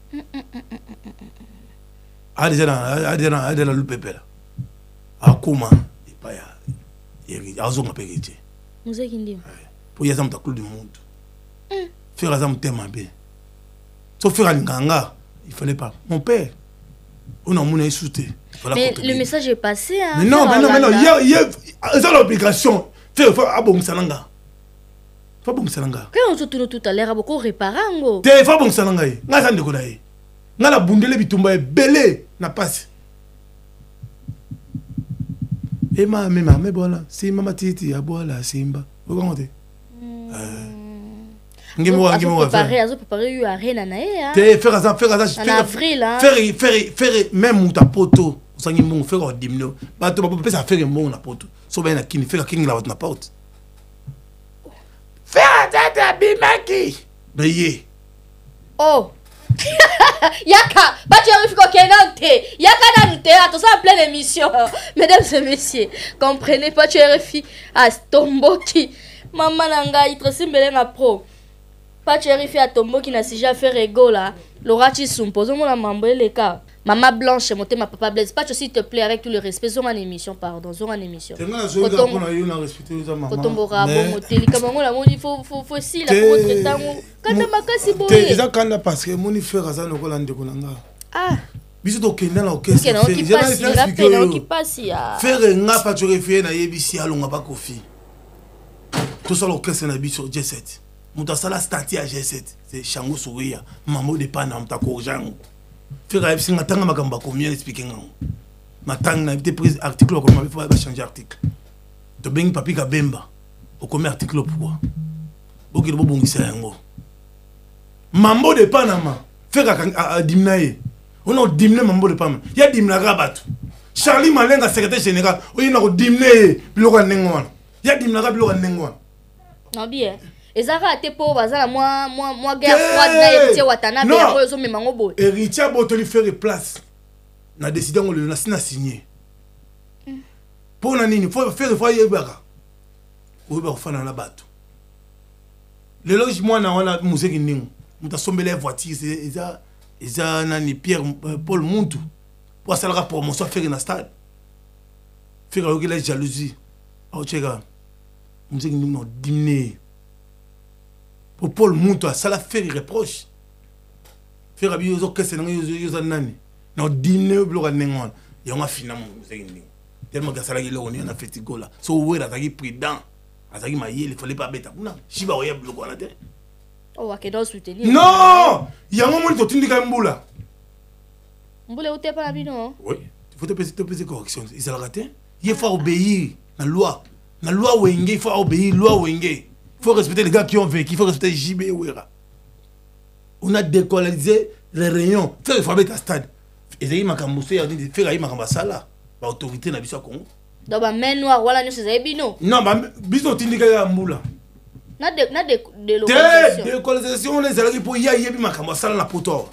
A déjà na lupepela. A kuma et pas ya. A zo ngapekete. Musique ndingo. Pour y azam ta clou du monde. Faire azam tema bien. Sauf faire nganga, il fallait pas. Mon père, on a mon souté. Mais le message est passé. Hein, mais non, il y a l'obligation. Faire abon salanga. Fa bon salanga. Quand on se tourne tout à l'heure, beaucoup réparango. Te fa bon salanga. Nga sande ko dai. Nga la bundele bitumba belé na passe. Et mais voilà, c'est maman titi abola simba. Vous comprenez? Ngemo préparer eu arena na ya. Te faire ça en avril hein. Faire même muta poto. Sangi mbongo faire dimno. Ba to ba pesa faire mbongo na poto. So ba na kini faire king la na poto. Faire tata bimaki. Beye. Oh. Yaka, pas tu arrives quoi kenante. Yaka na nte, attention en pleine émission. Mesdames et messieurs, comprenez pas tu RFI à Tomboki. Maman nanga itrosi mbelenga pro. Pas tu arrives à Tomboki na si j'ai fait rigola. Laura Chisum pose mon mambo les cas. Maman Blanche monter ma papa Blaise. Pas s'il te plaît avec tout le respect zone en émission pardon, zone en émission. C'est moi je dois qu'on a eu na respecter les maman. Kotombora bon motel comme on la moni faut si la pour votre temps. Quand makasi boye. Te eza kana parce que moni frère aza no kolande konanga. Ah. Biso to kenda na orchestre. Qui passe ya. Faire nga pas tu refie na yebisi alonga ba kofi. Tout ça l'orchestre na biso G7. Muta sala stati à G7. C'est Shango Souria, Mamo de Pana mta korjango. Faire ay singa tanga makamba combien expliquer nga. Matang na été prise article comme on va changer article. To bengi papi ka bemba. Au comme article pourquoi? Bokilo bo bongisa yango. Mambo de Panama. Faire à dimnaye. On a dimné Mambo de Panama. Ya dimna rabatu. Charlie Malenga secrétaire général, on a dimné biloko nengwana. Ya dimna biloko nengwana. Non bien. Ezara te po bazala moi guerre froide na héritier watana be yango zo memango boy. Héritier botoli faire place. Na décidé on le na signé. Pour na nini faut faire yebaka. Oba fana na bato. Le loge moi na wana musique ningo. Muta sombele voiture eza nani Pierre Paul Muntu. Pour ça la promotion faire na stade. Faire la jalousie. Au chega. Musique ningo diminuer. Pour Paul Mouto, ça l'a fait reproche. Faire abus aux orchestres, aux nani. Non, dîner au bloc à Nengon. Il y a un finalement, tellement que ça l'a dit, on a fait ce là. So, ouais, la tagi prudent. La tagi maillé, il fallait pas bête. Non, si va oyer bloc à la tête. Oh, à quel soutenir. Non! Il y a un moment où tu dis qu'un boula. Mboula, où t'es pas la non? Oui, il faut te peser correction. Ils ont raté. Il faut obéir à la loi. La loi Wenge, il faut obéir loi Wenge. Il faut respecter les gars qui ont vécu, il faut respecter JB Ouera. On a décolonisé les rayons. Faire le fabrique à stade. Et c'est ma camboussée, on dit faire ma cambasala. L'autorité n'a pas connu. Donc, main noire, voilà, nous sommes bino. Non, mais bisous, tu dis qu'il y a un moula. Na de localisation. Décolonisation, on est allé pour y aller ma cambasala la poto.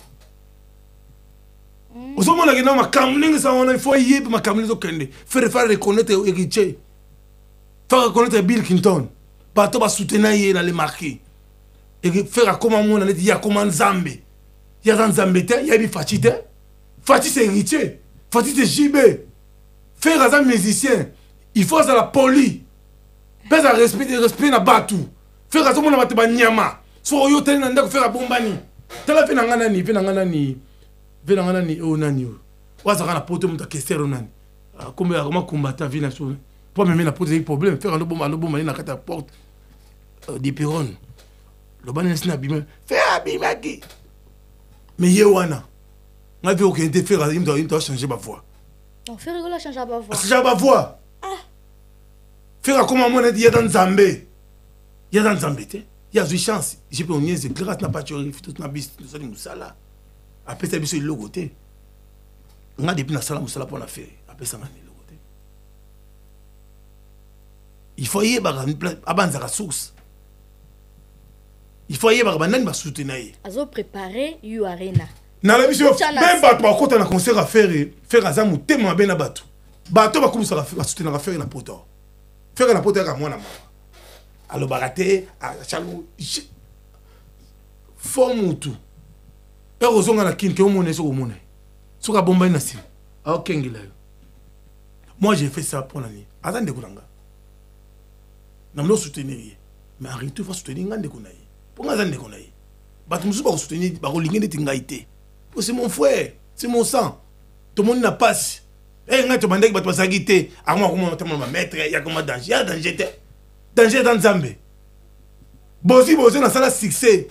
Au moment où on a camling, il faut y aller ma camling au Kende. Faire reconnaître héritier. Faire reconnaître Bill Clinton. Bateau va soutenir dans les marqués. Et faire comment on a dit, il y a comment Zambé. Il y a dans Zambé, il y a des Fatite. Fatite c'est héritier. Fatite c'est JB. Faire un musicien. Il faut ça la poli. Faire un respect na batu. Faire un monde na nyama. Soit yo tena ndako faire bombani. Tala fait nangana ni. Oh nani. Waza kana poto muta kestero nani. Comme comment combattre vie sur. Pour même la poser des problèmes. Faire un bomba na kata porte. Des perron. Le ban est abîmé. Faire abîmé. Mais yewana. On a vu aucun été faire il doit changer ma voix. On fait rigoler changer ma voix. Changer ma voix. Faire comment on a dit dans Zambé. Il y a dans Zambé. Il y a une chance. J'ai pas une niaise grâce n'a pas tué tout na bis nous sommes musala. Après ça biso le logo té. On a depuis na sala musala pour la faire. Après ça on a le logo té. Il faut y abanza la source. Il faut y avoir banane ba soutenir. Azo préparer you arena. Na la mission même bato ba kota na concert à faire azamu tellement ben na bato. Bato ba commencer à soutenir à faire na poto. Faire na poto ka mwana mama. Alors baraté à chalou forme tout. Et ozonga na kin ke o mone so o mone. Soka bomba na sim. A okengila yo. Moi j'ai fait ça pour l'année. Azande kulanga. Na mlo soutenir. Mais arrête tu faut soutenir ngande kunayi. Pour nga zande kunayi. Bato musu ba soutenir ba ko lingene tingaité. C'est mon frère, c'est mon sang. Tout le monde n'a pas. Et quand tu m'as dit que tu vas s'agiter, à moi, comment tu vas mettre, il y a comment danger. Il y a danger. Danger dans Zambé. Bosi, dans la succès.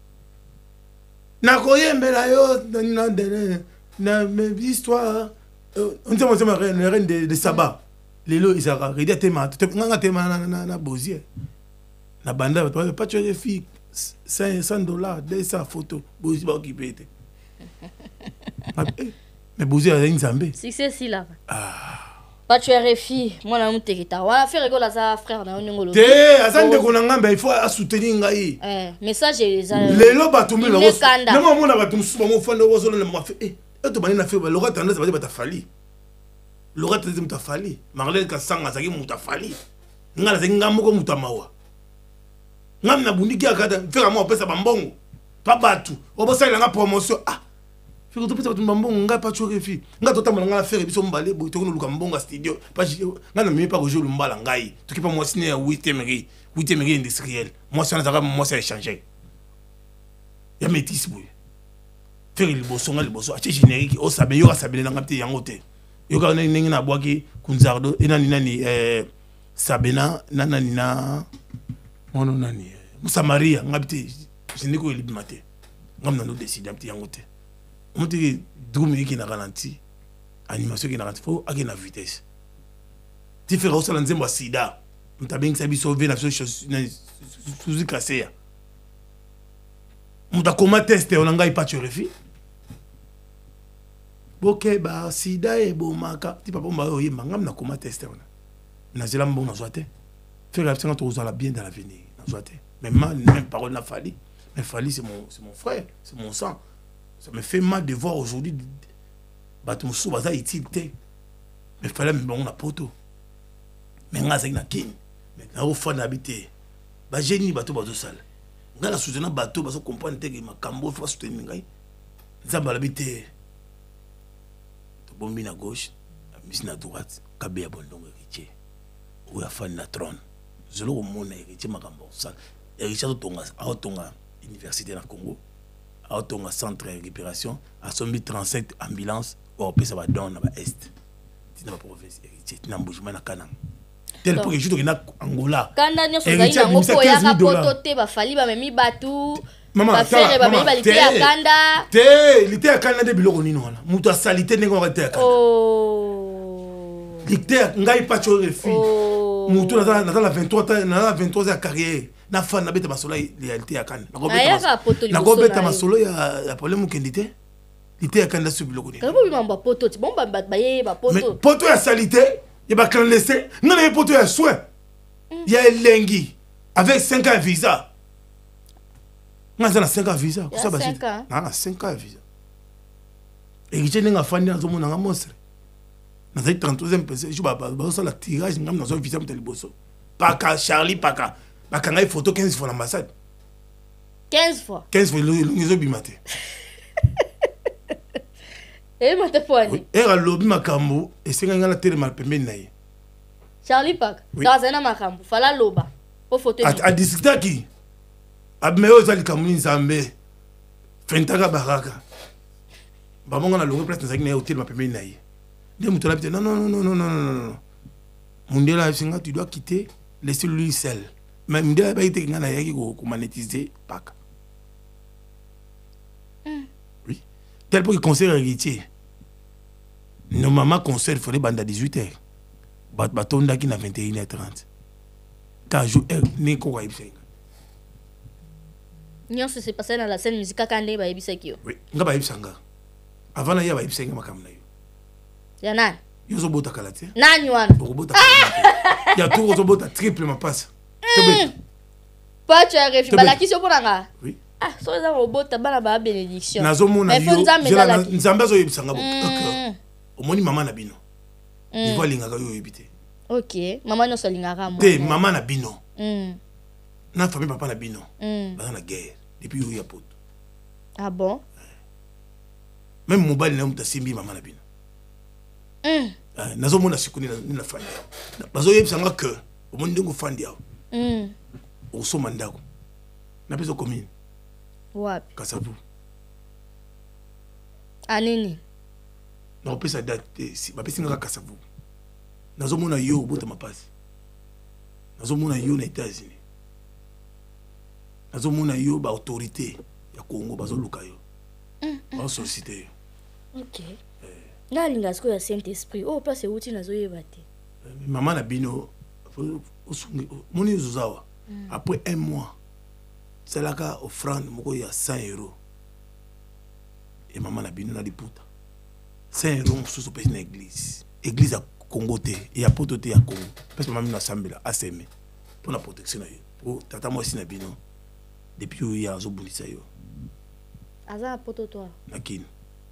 Nakoye mbela yo, na mes histoires. On dit, c'est le reine de Saba. Les lots, ils ont regardé tema. Tu as tema na bosi. Na banda, tu vas pas tuer les filles. $500, 200 photos. Bosi va occuper. Mais Bouzé a une Zambé. Si c'est si là. Pas tu es refi, moi na mutekita. Voilà, faire rigolo ça frère na onyongolo. Té, azande konanga il faut soutenir ngai. Message les lelo batumbi ba. Non moi na batumbi suba mo fanda wozo na mo fait. Et to bani na fait ba lora tendance ba ta fali. Lora tendance muta fali. Marlène ka sanga zaki muta fali. Ngala zinga moko muta mawa. Ngam na bundiki akada faire moi pesa bambongo. Pas batu. Obosa ilanga promotion. Fait que tu peux te mbongo nga pas tu refi. Nga tota manga faire biso mbale bo to luka mbongo studio. Pas nga na mi pas jouer mbala ngai. Tu pas moi signer 8e industriel. Moi ça na moi ça échanger. Ya métis boy. Faire le bosso nga le bosso. Ache générique o sabe yo sabe na ngapte yango te. Yo ka ningi na boaki kunzardo nani sabena nani na mono nani. Musa Maria ngapte je n'ai ko libimate. Ngam na no décider ngapte yango te. On dit que qui n'a ralenti, animation qui n'a ralenti, faut aller à vitesse. Tu fais aussi l'ensemble sida, on t'a bien saisi sauver la chose sous cassé. On t'a comment tester, on n'a pas tué refi. Ok bah sida et bon maka, tu pas bon bah oui mangam n'a comment tester on. Na zela mbon na zoate. Faire la personne tu la bien dans l'avenir, na zoate. Même parole n'a fallu, mais fallu c'est mon frère, c'est mon sang. Ça me fait mal de voir aujourd'hui bateau sous baza utilité. Mais fallait me bon na poto. Mais ngaza na kin. Mais na au fond habité. Ba génie bateau sale. Ngala soutenir bateau baso comprendre que makambo faut soutenir ngai. Nzamba habité. To bombi na gauche, mis na droite, kabe ya bondongo héritier. Ou ya fan na trône. Zelo mona héritier makambo sale. Héritier to tonga université na Congo. À un centre de récupération, à 37 ambulances, ça va dans l'Est. C'est dans la province, c'est dans le bougement de Kanam. Tel pour que je suis en Angola. Quand on est en Angola, il va falloir que je bateau. Maman, il était à Canada de Biloroni. Mouta salité n'est pas à Canada. dicteur ngai pacho refi mutu na la 23 ya carrière na fan na beta masolo réalité ya kan na ko beta masolo ya problème kendité lité ya kan da subilo ko ni kabo bimamba poto ti bomba baye ba poto mais poto ya salité ya ba clandestin non les poto ya soin ya elengi avec 5 ans visa nga na 5 ans visa ko ça ba na 5 ans visa et je n'ai fandi na zomo na monstre na 33e PC je ba ça la tirage ngam na zo visa mteli boso paka Charlie paka bakanga photo 15 fois l'ambassade 15 fois les bimate et mate poani era lobi makambo esenga ngala tele mal pembeni na ye Charlie Park dans un makambo fala loba po photo a discuter ki abmeyo zali kamuni nzambe fentaka baraka bamonga na longo place nzaki na hotel ma pembeni na ye de muto la non mundela singa tu dois quitter laisser lui seul mais mundela ba ite ngana yaki ko monétiser paka oui tel pour que conseil héritier normalement concert faudrait banda 18h batonda ki na 21h30 quand jour ni ko wa ibsenga nyon se passé dans la scène musicale kande ba ibiseki yo oui nga ba ibsanga avant na ya ba ibsenga makamna yo ya nani yozo bota kalati nani wana bota ya tout yozo bota triple ma passe pas tu as réfléchi bala ki so ponanga oui ah so za robota bana ba bénédiction nazo mona yo nzambe zo yebisanga bokaka omoni mama na bino il va linga yo yebite OK mama no so linga mo te mama na bino na famille papa na bino ba na guerre depuis yo ya poto ah bon même mobile na muta simbi mama na bino nazo mona sikuni na fandi bazo yebisanga que omoni ndingo fandi yawo osoma ndako na peso commune wapi Kasavu anini na opesa date si bapesi nga Kasavu nazomona yo bota mapasi nazomona yo na États-Unis nazomona yo ba autorité ya Congo bazoluka yo ba société yo OK na linga sko ya Saint-Esprit oh place uti nazoyeba te maman na bino moni zuzawa après un mois c'est là qu'a offrande moko ya 100 € et maman na bino na liputa 100 € sous pesi na église ya Congo te ya poto te ya Congo parce que maman na sambela aseme pour la protection na yo pour tata moi si na bino depuis ya zo bulisa yo aza poto toi nakini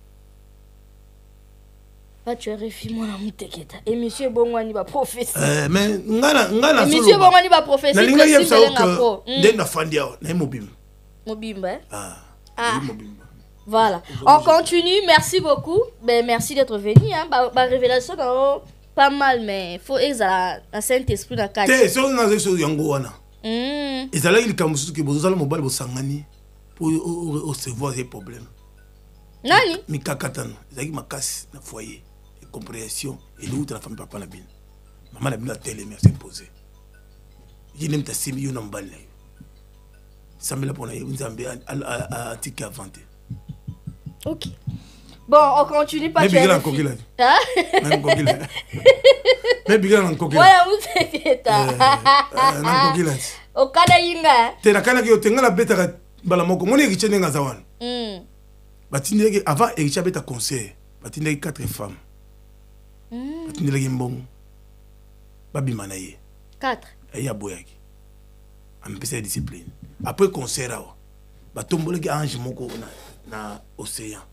pas tu refi moi na muteketa et monsieur bongwani ba professeur mais ngana monsieur bongwani ba professeur na linga yebsa ko den na fandi yawo na mobimba mobimba voilà on continue merci beaucoup ben merci d'être venu hein ba révélation dans pas mal mais faut exala un Saint-Esprit na kati te so na zo yango wana ezala il kamusu ke bozala mobile bosangani pour recevoir des problèmes nani mikakatana ezaki makasi na foyer compréhension et l'autre de la famille papa na bin maman na bin la télé merci posé il n'aime ta simi yo na mbali na yo sambela pona yo nzambe a tiki avanté OK bon on continue pas tu es kokila même kokila mais bigala na kokila voilà vous c'est na kokila o kada yinga te na kana ki yo tenga la beta bala moko moni ki chenga zawana batindeki avant Ericha beta conseil batindeki 4 femmes batindeki mbongo babima na ye 4 ya boyaki ampesa discipline après concert awa batomboleki ange moko na océan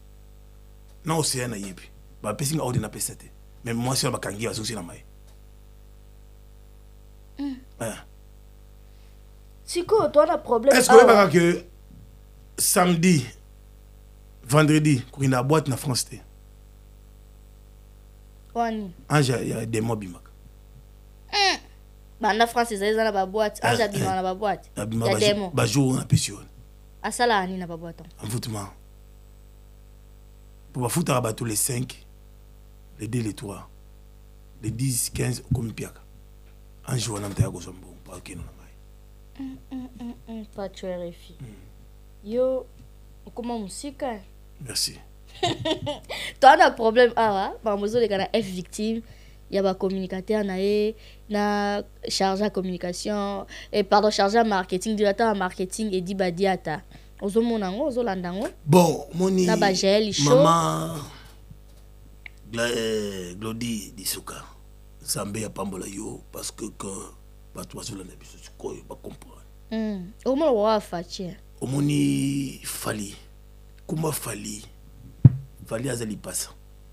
na yebi bapesi nga ordre na pesa te mais moi sur bakangi bazosi na mai siko toi na problème est-ce que que samedi vendredi kokenda boîte na France te wani anja ya des mois bimaka banda France ezali na ba boîte anja bima na ba boîte ya demo ba jour na pension asala ani na ba boîte envoûtement pour ba futa ba tous les 5 les 2 les 3 les 10 15 comme piaka un jour na mtaya ko sombo pa kino na mai pas tu refi yo comment musika merci toi on a problème ah bah mozo les gars F victime y a ba communicateur na chargé à communication et pardon chargé à marketing directeur à marketing et dit badiata ozomona ngo ozolanda ngo bon moni na ba gel show maman Glody Disuka Zambé ya pambola yo parce que bato bazolanda biso sikoyo ba comprendre omona wa fachi omoni Fali kuma Fali azali pasa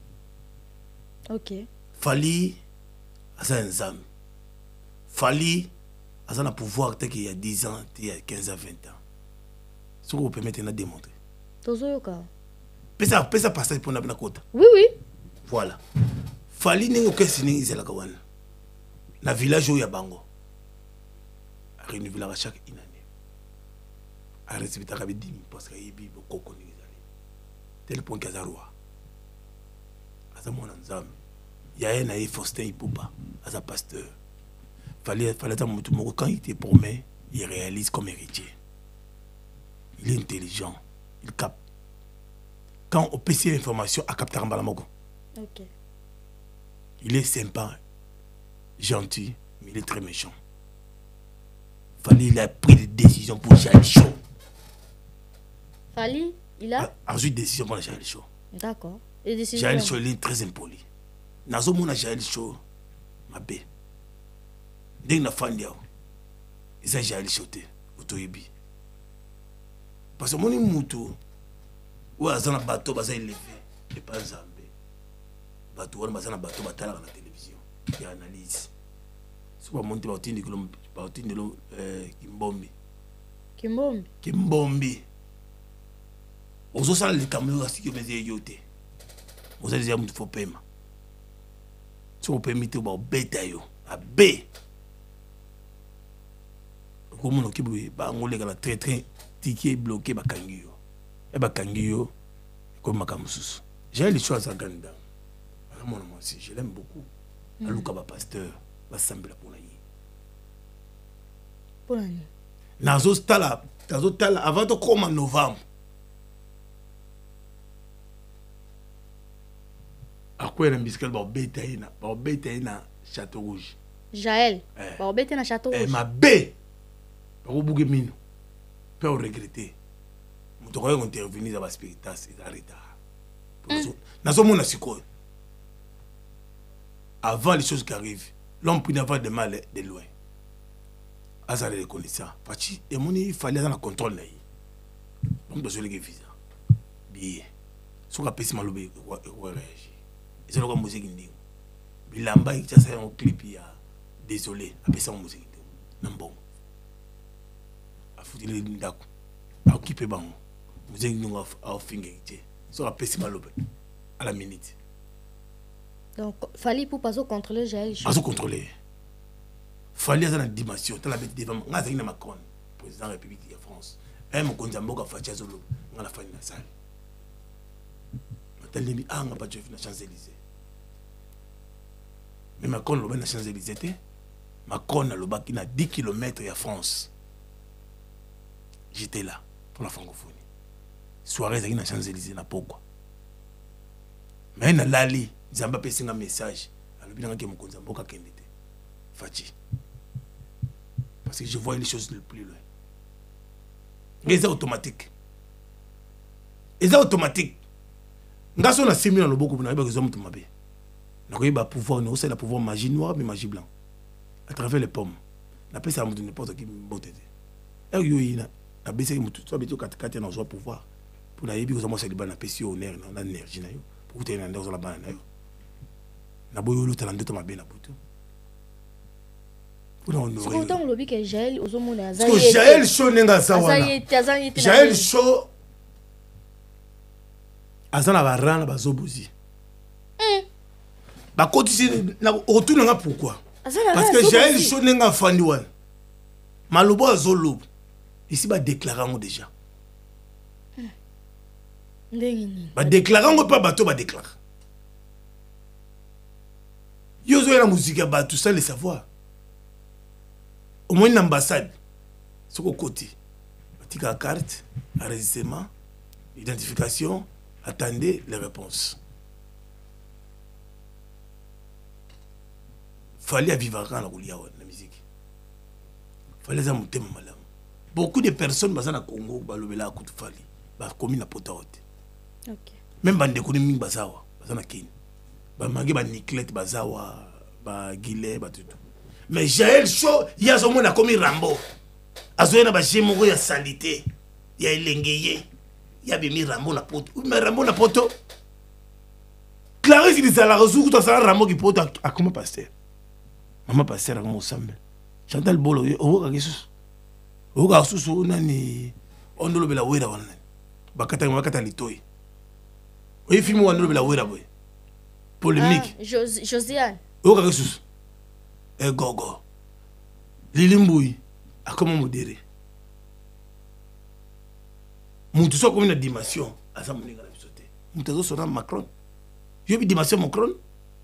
ok Fali asa nzambe Fali asa na pouvoir te qu'il y a 10 ans il y a 15 ans 20 ans ce que vous permettez de démontrer tozoyoka pesa passage pour na kota oui voilà Fali ningo kesi ningi zela kawana na village ya bango a renouveler chaque année a respecter ka bidimi parce que yibi bokoko ningi zali tel point kazarwa asa mona nzambe ya na Faustin Ipupa asa pasteur fallait ta mutu moko quand il te promet il réalise comme héritier il est intelligent il capte quand on peut ces informations à capter en balamoko. Ok. Il est sympa, gentil, mais il est très méchant. Fali, il a pris des décisions pour Jaël Chaud. Fali, il a ensuite décision pour Jaël Chaud. D'accord. Et décision. Jaël Chaud, il est très impoli. Nazo mona Jaël Chaud, ma bé. Dès que na fandia, il s'est Jaël Chaud, autoyebi. Parce que mon moutou, ou à un bateau, il est élevé, et pas un zambé. Bateau, on a un bateau, à la télévision, qui analyse. Si on monte au Tindi, Kimbombi. Kimbombi. Kimbombi. Aux autres, les caméras, si vous avez yoté. Vous avez dit, il faut payer. Si on peut mettre au bétail, à B. Comme on a un très très ticket bloqué, Bakangio. Et Bakangio, comme Makamusus. J'ai les choses à Ganda. Je l'aime beaucoup. Alouka pasteur, va sembler pour la nuit. Pour la nuit. Nazo Tala, avant de commencer en novembre. À quoi il y a un biscuit na Château Rouge. Jaël, Barbete na Château Rouge. Ma bé, au bout de mine, peut regretter. Nous devons intervenir dans la spiritas et arrêter. Nazo mon asiko. Avant les choses qui arrivent, l'homme peut avoir de mal de loin. Azar les reconnaissant. Parce que il fallait dans le contrôle. Donc, besoin de visa. Bien. Ce qu'on appelle mal réagir. C'est le musique indienne. Bilamba, il y a un clip, désolé, appelle ça musique indienne. Non bon. A foutu les ndako. A occupé bango. Musique indienne a finger. Ce qu'on appelle mal à la minute. Donc, fallait pour pas contrôler Jaël. Pas contrôler. Fallait dans la dimension. Dans la bête devant moi. Nga zina Macron, président de la République de France. Mon konzamboka fatia zolo. Nga la fin de la salle. Matel nemi nga pas na Champs-Élysées. Mais Macron loba na Champs-Élysées. Macron a loba qui na 10 km à France. J'étais là pour la francophonie. Soirée zaki na Champs-Élysées na pourquoi. Mais na lali Zamba pèse un message. Alors bien que mon konzamboka kendete. Fati. Parce que je vois les choses le plus loin. Mais c'est automatique. Et c'est automatique. Nga so na semi na loboko na ba zomo tumabe. Na ko ba pouvoir no c'est la pouvoir magie noire mais magie blanc. À travers les pommes. Na pèse à n'importe qui mbotete. Et yo ina na bese mutu so beto katikati na zo pouvoir. Pour na yebi ko zomo seliba na pesi honneur na énergie na yo. Pour te na ndo la bana na yo. Na boyo lo talando to mabe na butu. C'est autant le lobby que Jaël aux hommes na Parce que Jaël Chaud nenga sawana. Jaël Chaud azana barana bazobuzi. Ba kotisi na retourne nga pourquoi? Parce que Jaël Chaud nenga fandi wana. Malobo azolo. Ici ba déclarer ngo déjà. Ba déclarer ngo pas bato ba déclarer. Yozo la musique ya bato ça le savoir. Au moins une ambassade, c'est au côté. La carte, enregistrement, identification, attendez les réponses. fallait vivre quand la musique. Fallait ça monter malam. Beaucoup de personnes basana Congo balobela coup de fali. Ba commune na potaote. OK. Même bande économique bazawa, basana kin. Ba magi ba Niclette bazawa, ba Guillet ba tout. Mais Jaël Show, il y a son monde a commis Rambo. Azoena ba jemoko ya salité. Ya elengeye. Ya bimi Rambo na poto. Mais Rambo na poto. Clarisse il la rezu tout ça Rambo qui poto a comment pasteur. Maman pasteur a comment semble. Chantal Bolo o ka Jesus. O ka susu nani ondolo bela wera wana. Bakata litoi. O film ondolo bela wera boy. Polémique. Josiane. O ka Jesus. E gogo. Lilimboui a comment modéré. Mutu so comme une dimension à ça moninga la bisoté. Mutu so na Macron. Yo bi dimension Macron.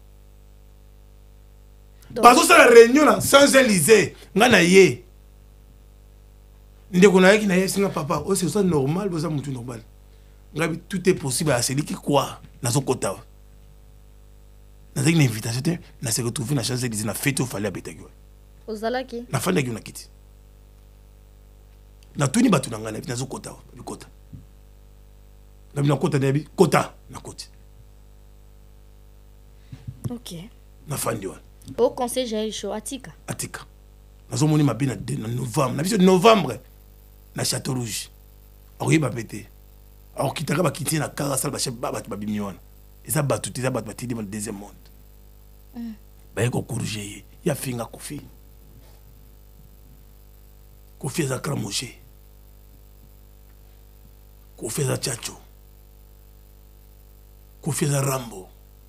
Bazo ça la réunion là sans Élysée, ngana yé. Ndeko na yaki na yé singa papa, oh c'est ça normal, boza mutu normal. Ngabi tout est possible à celui qui croit dans son quota. Dans une invitation, na se retrouver na Champs-Élysées na fête au fallait habiter. Ozalaki. Na fanda ki na kiti. Na tuni batu na ngana na zo quota, bi quota. Na bina quota na bi quota na quota. OK. Na fandi wa. Au conseil Jaël Show Atika. Atika. Nazo moni mabina de novembre. Na biso novembre na Château Rouge. Oye ba pété. Alors kitaka ba kiti na kara sala ba chef ba ba bimiona. Eza batu teza ba tidi dans le deuxième monde. Ba yeko corriger. Ya finga Kofi. Kofi za kramoche. Kofi za chacho. Kofi za Rambo.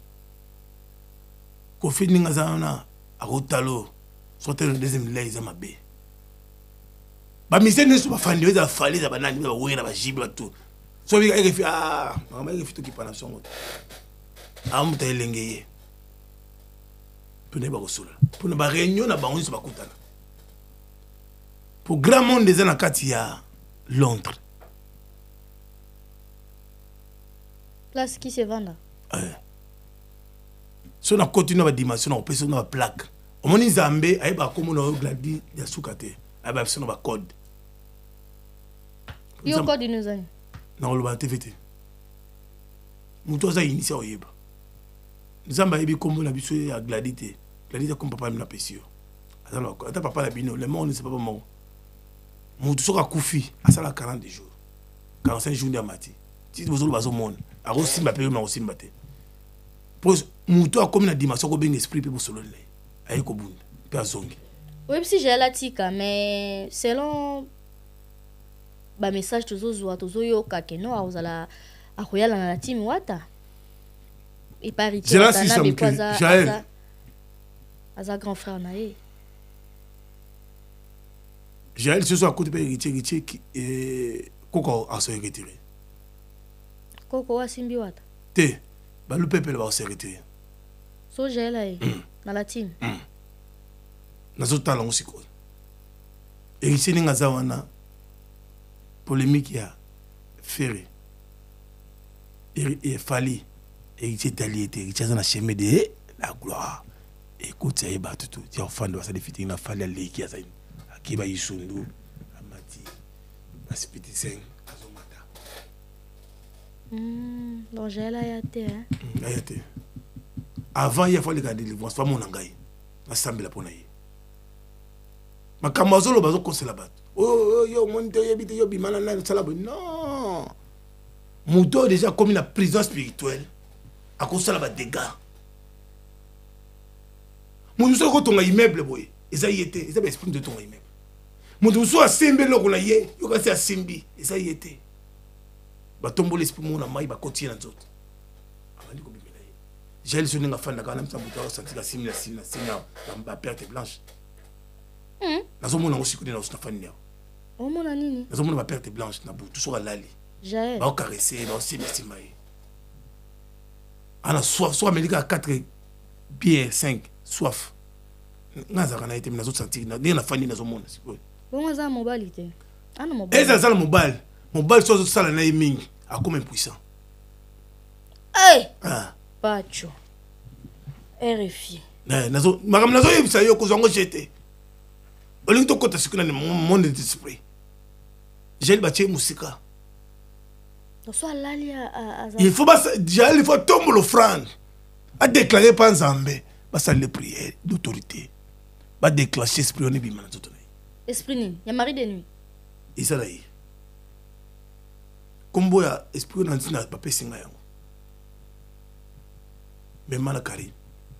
Kofi ninga zana a Rotalo sortait le deuxième lait za mabe. Ba mise ne so ba fandi za fali za banani ba wera ba jibi tout. So bi ka fi mama ka fi to ki pana songo. Amuta elengeye. Pune ba kosula. Pune ba réunion na bango so ba kutana. Pour grand monde des na kati ya Londres. Place qui se vend là. Si on a continué à dimension, on peut se faire une plaque. On a Zambé, il y a un gladi de soukate, il y a un code. Il y a un code de nous amis. Non, le TVT. Nous avons initié au Yéba. Nous avons dit que nous avons gladi. Gladi, comme papa m'a pêché. Attends, papa l'a bino, le monde ne sait pas comment. Nous avons Koufi, à ça 40 jours. 45 jours de mati. Si vous avez besoin de monde, à aussi ma période, aussi ma tête. Pose muto a comme une dimension ko ben esprit pour solo lay ay ko bund pe azongi oui si j'ai la tika mais selon ba message tozo yoka ke no azala akoyala na team wata et parité j'ai la système que Jaël aza grand frère na ye Jaël ce soit côté héritier et koko a se retiré koko wa simbi wata te ba le peuple va se retirer. So Jaël là dans la team. Nazo tala ngosiko. Et ici ninga zawana polémique ya Ferré. Et Fali et ici taliété, ici na chemin de la gloire. Écoute ça y ba tout. Tu as fan de ça de fitting na Fali ali qui a ça. Akiba Yisundu, Amati, Aspiti 5. Donc j'ai la yate hein. Yate. Avant il faut les garder les voix soit mon angai. Na sambela pona yi. Makambo zo lo bazo kosela bat. Oh yo monte yo bité yo bimana na sala bo. Non. Muto déjà comme une prison spirituelle. A kosala ba dégâts. Muto so ko tonga immeuble boy. Eza yete, eza ba esprit de tonga immeuble. Muto so asembe loko na ye, yo ka se asembi, eza yete. Batombo l'esprit mon amai ba continuer na zote avandi ko bimela ye Jaël so ninga fanda kana msambuta sentir la simila ba perte blanche nazo mona ngosikude na usna fandi ya o mona nini nazo mona ba perte blanche na butu so lali Jaël ba caresser ba simila ye ana soif so amerika 4 bière 5 soif ngaza kana ite nazo sentir na fandi nazo mona sikoy bon za mobile te ana mobile eza za mobile mon bal so sala na mingi a comme impuissant. Hey! Pacho. RFI. makambo nazoyebisa yo kozwa ngo jete olingi tokota sikuna na monde d'esprit jeli batie musika il faut il faut tomber l'offrande a déclarer pas Nzambe basa les prières d'autorité ba déclencher esprit on bima na toto esprit ni ya mari de nuit isalaï kombo ya esprit na ntina ba pesinga yango mema na Karine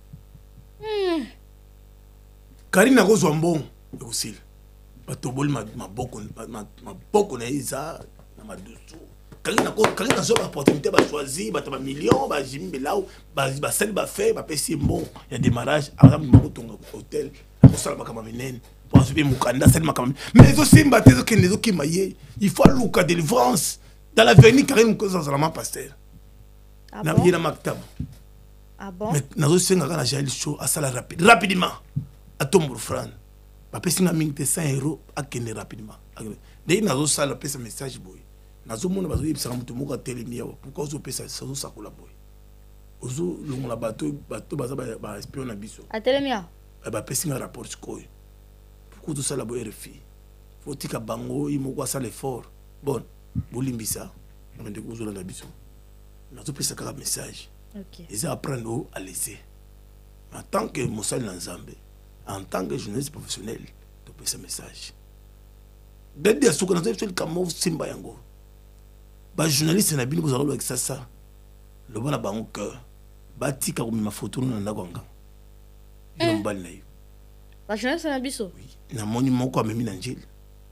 Karine na kozwa mbongo ekosila batoboli maboko na iza na madusu Karine na zo ba opportunité ba choisir ba millions ba jimbelau ba sel ba fait ba pesi mbongo ya démarrage avant de tonga hôtel pour ça ba kama minene pour subir mukanda sel makama mais aussi mbatezo kenezo kimaye il faut luka délivrance dans l'avenir Karine ko za la pasteur na yena maktab. Ah bon? Mais nazo senga kana jali show asala rapidement à tomber franc. Ba pesi nga mingi te 100 € akende rapidement. Dès nazo sala pesa message boy. Nazo mona bazo yebisa mutu moko telemi yawa. Pourquoi ozo pesa sazo sakola boy? Ozo longola bato baza ba espion na biso. Atelemia. Ba pesi nga rapport sikoyo. Pourquoi ozo sala boy RFI? Faut tika bango imoko asala effort. Bon, bolimbisa. Ngende ozo la biso. Nazo pesa ka message. Okay. Ils apprennent à laisser. En tant que Moussa Nzambe, en tant que journaliste professionnel, tu peux ce message. Dès que tu as fait le camo, Simba Yango. Les journalistes, ils ont dit que ça. Le bon a un cœur. Bati ka ma photo na ndagwanga. Yo mbali na yo. Ba journaliste na biso. Oui. Na moni moko amemi na njeli.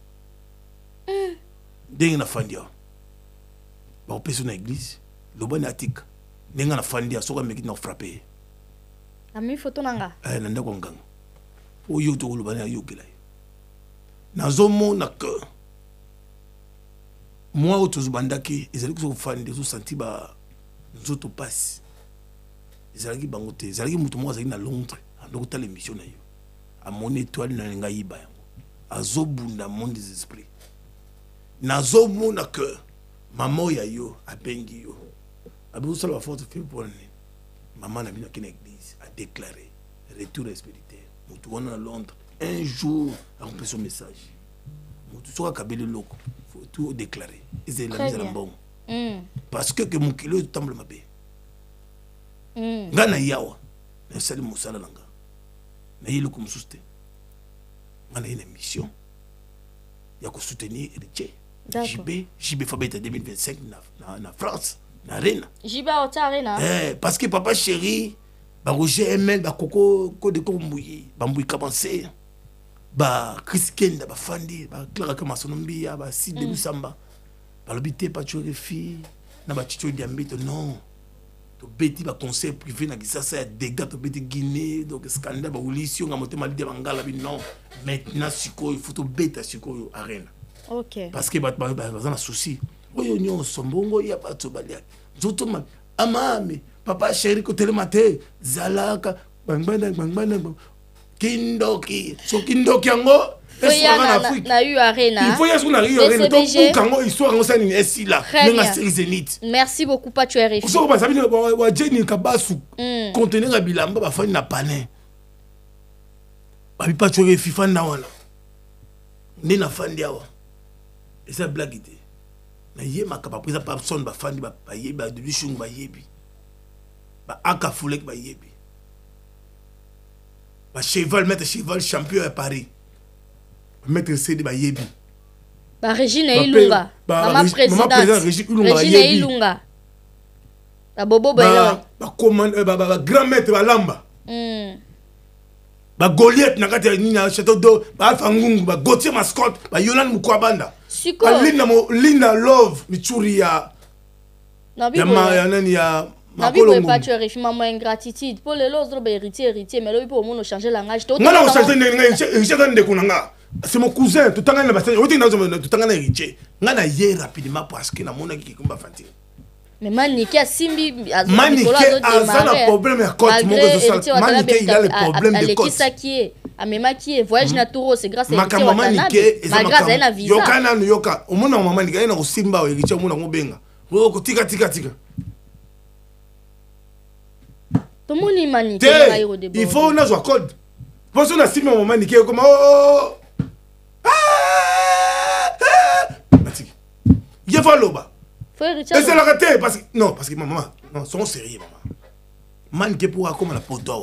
Dengi na fandia. Ba opesa na église. Le bon atika. Nenga na fandia soka meki na frapper. Ami photo nanga. Na ndagwanga. Oyo to lo bana yo kila. Nazomo na que moi otozubandaki ezali ko fandi zo senti ba nzoto passe. Ezali bangote, ezali mutu mo azali na Londres, andoko ta l'émission na yo. A mon étoile na nga yiba yango. Azobunda monde des esprits. Nazomo na que maman ya yo abengi yo. Abu sala ba forte fait pour maman na bina ki na église a déclaré retour spirituel. Mutu wana na Londres un jour a rempli son message. Mutu soka kabele loko faut tout déclarer. Et la mise en bon. Parce que mon kilo tombe ma bé. Ngana yawa na sali musala nanga. Na yelo comme soutenir. Ngana une mission. Ya ko soutenir héritier. JB Fabeta 2025 na France, na Arena. JB au Arena. Parce que papa chéri ba Roger ML ba Koko ko de Kombuyi, ba Mbuyi commencer. Ba Chris Kenda ba Fandi, ba Clara Kamasonombi, ba Sidi Musamba. Ba lobité pa Chorefi, na ba Chicho Diambito non. To beti ba conseil privé na kisasa ya dégâts to beti Guinée, donc scandale ba ulisio nga motema lide bangala bi non. Maintenant siko il faut to beta siko Arena. OK. Parce que bazana souci. Oyo nyo sombongo ya bato balia. Zoto ma amame papa chéri ko telemate zalaka bangbana kindoki so kindoki yango na eu Arena. Il faut y aller na eu Arena to kango histoire ngo sani esi la nga série Zénith. Merci beaucoup pas tu RFI. So ba sabine wa Jenny Kabasu contenir ya bilamba ba fani na panin. Ba bi pas tu RFI fan na wana. Ndi na fandi awa. Et ça blague idée. Na yema ka ba prisa personne ba fandi ba yebi ba de shung ba yebi. Ba aka fulek ba yebi. Ba cheval mettre cheval champion à Paris. Mettre CD ba yebi. Ba Regine Ilunga. Maman présidente Regine Ilunga. Ba Bobo Boyo. Ba commande ba grand maître ba Lamba. Ba Goliath na kati ni na château d'eau ba Alpha Ngungu ba Gauthier Mascotte ba Yolan Mukwabanda. Siko. Linda Love Michuri ya. Ya nani ya Makolongo. Pas tu RFI maman ingratitude pour les autres ba héritier mais là pour mon changer langage. Non non changer de kunanga. C'est mon cousin tout tanga na ba tout tanga na héritier. Ngana yé rapidement parce que na mona ki kumba fanti. Mais Maniké a simbi Maniké a un problème à côté Maniké il a le problème de côte. A mema qui est voyage na touro c'est grâce à Makama Maniké et na visa. Yoka na yoka omona mama Maniké na kosimba héritier omona ngobenga. Ko tika. Tout le monde est maniqué. Il faut une code. Pour ça, on a signé mon maniqué comme oh. Il faut l'oba. Et c'est la raté parce que non, parce que maman, non, sont sérieux maman. Maniqué pour comme la poto.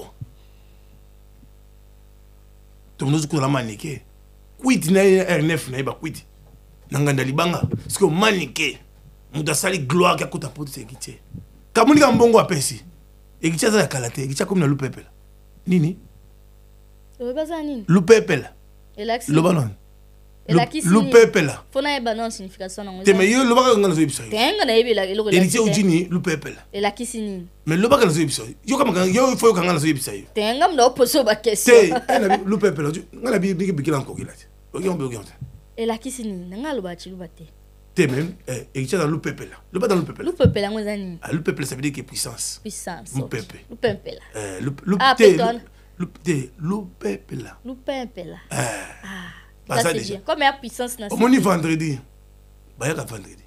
Tout le monde est maniqué. Quit na R9 na ba quit. Nanganda libanga. Parce que maniqué. Muda sali gloire ka kuta poto sekité. Kamuni ka mbongo apesi. Ekicha za kalate, ekicha comme na lupepela. Nini? Obaza nini? Lupepela. Elaxi. Lobanon. Elaxi. Lupepela. Fona eba non signification nango. Te me yo lobaka ngana zo ibisa. Tenga na yebela eloko la. Ekicha ujini lupepela. Elaxi nini? Mais lobaka na zo ibisa. Yo kama yo fo yo ngana zo ibisa yo. Tenga mna oposo ba question. Te, na lupepela. Ngana bi bikila nkokila. Oki on bi. Elaxi nini? Nanga loba chi loba te. Te même, ekicha dans lupepela. Loba dans lupepela. Lupepela ngoza nini? Ah, lupepela ça veut dire que puissance. Puissance. Lupepe. Lupepela. Lupepela. Lupepela. Bah ça déjà. Comme la puissance na. Au vendredi. Bah yaka vendredi.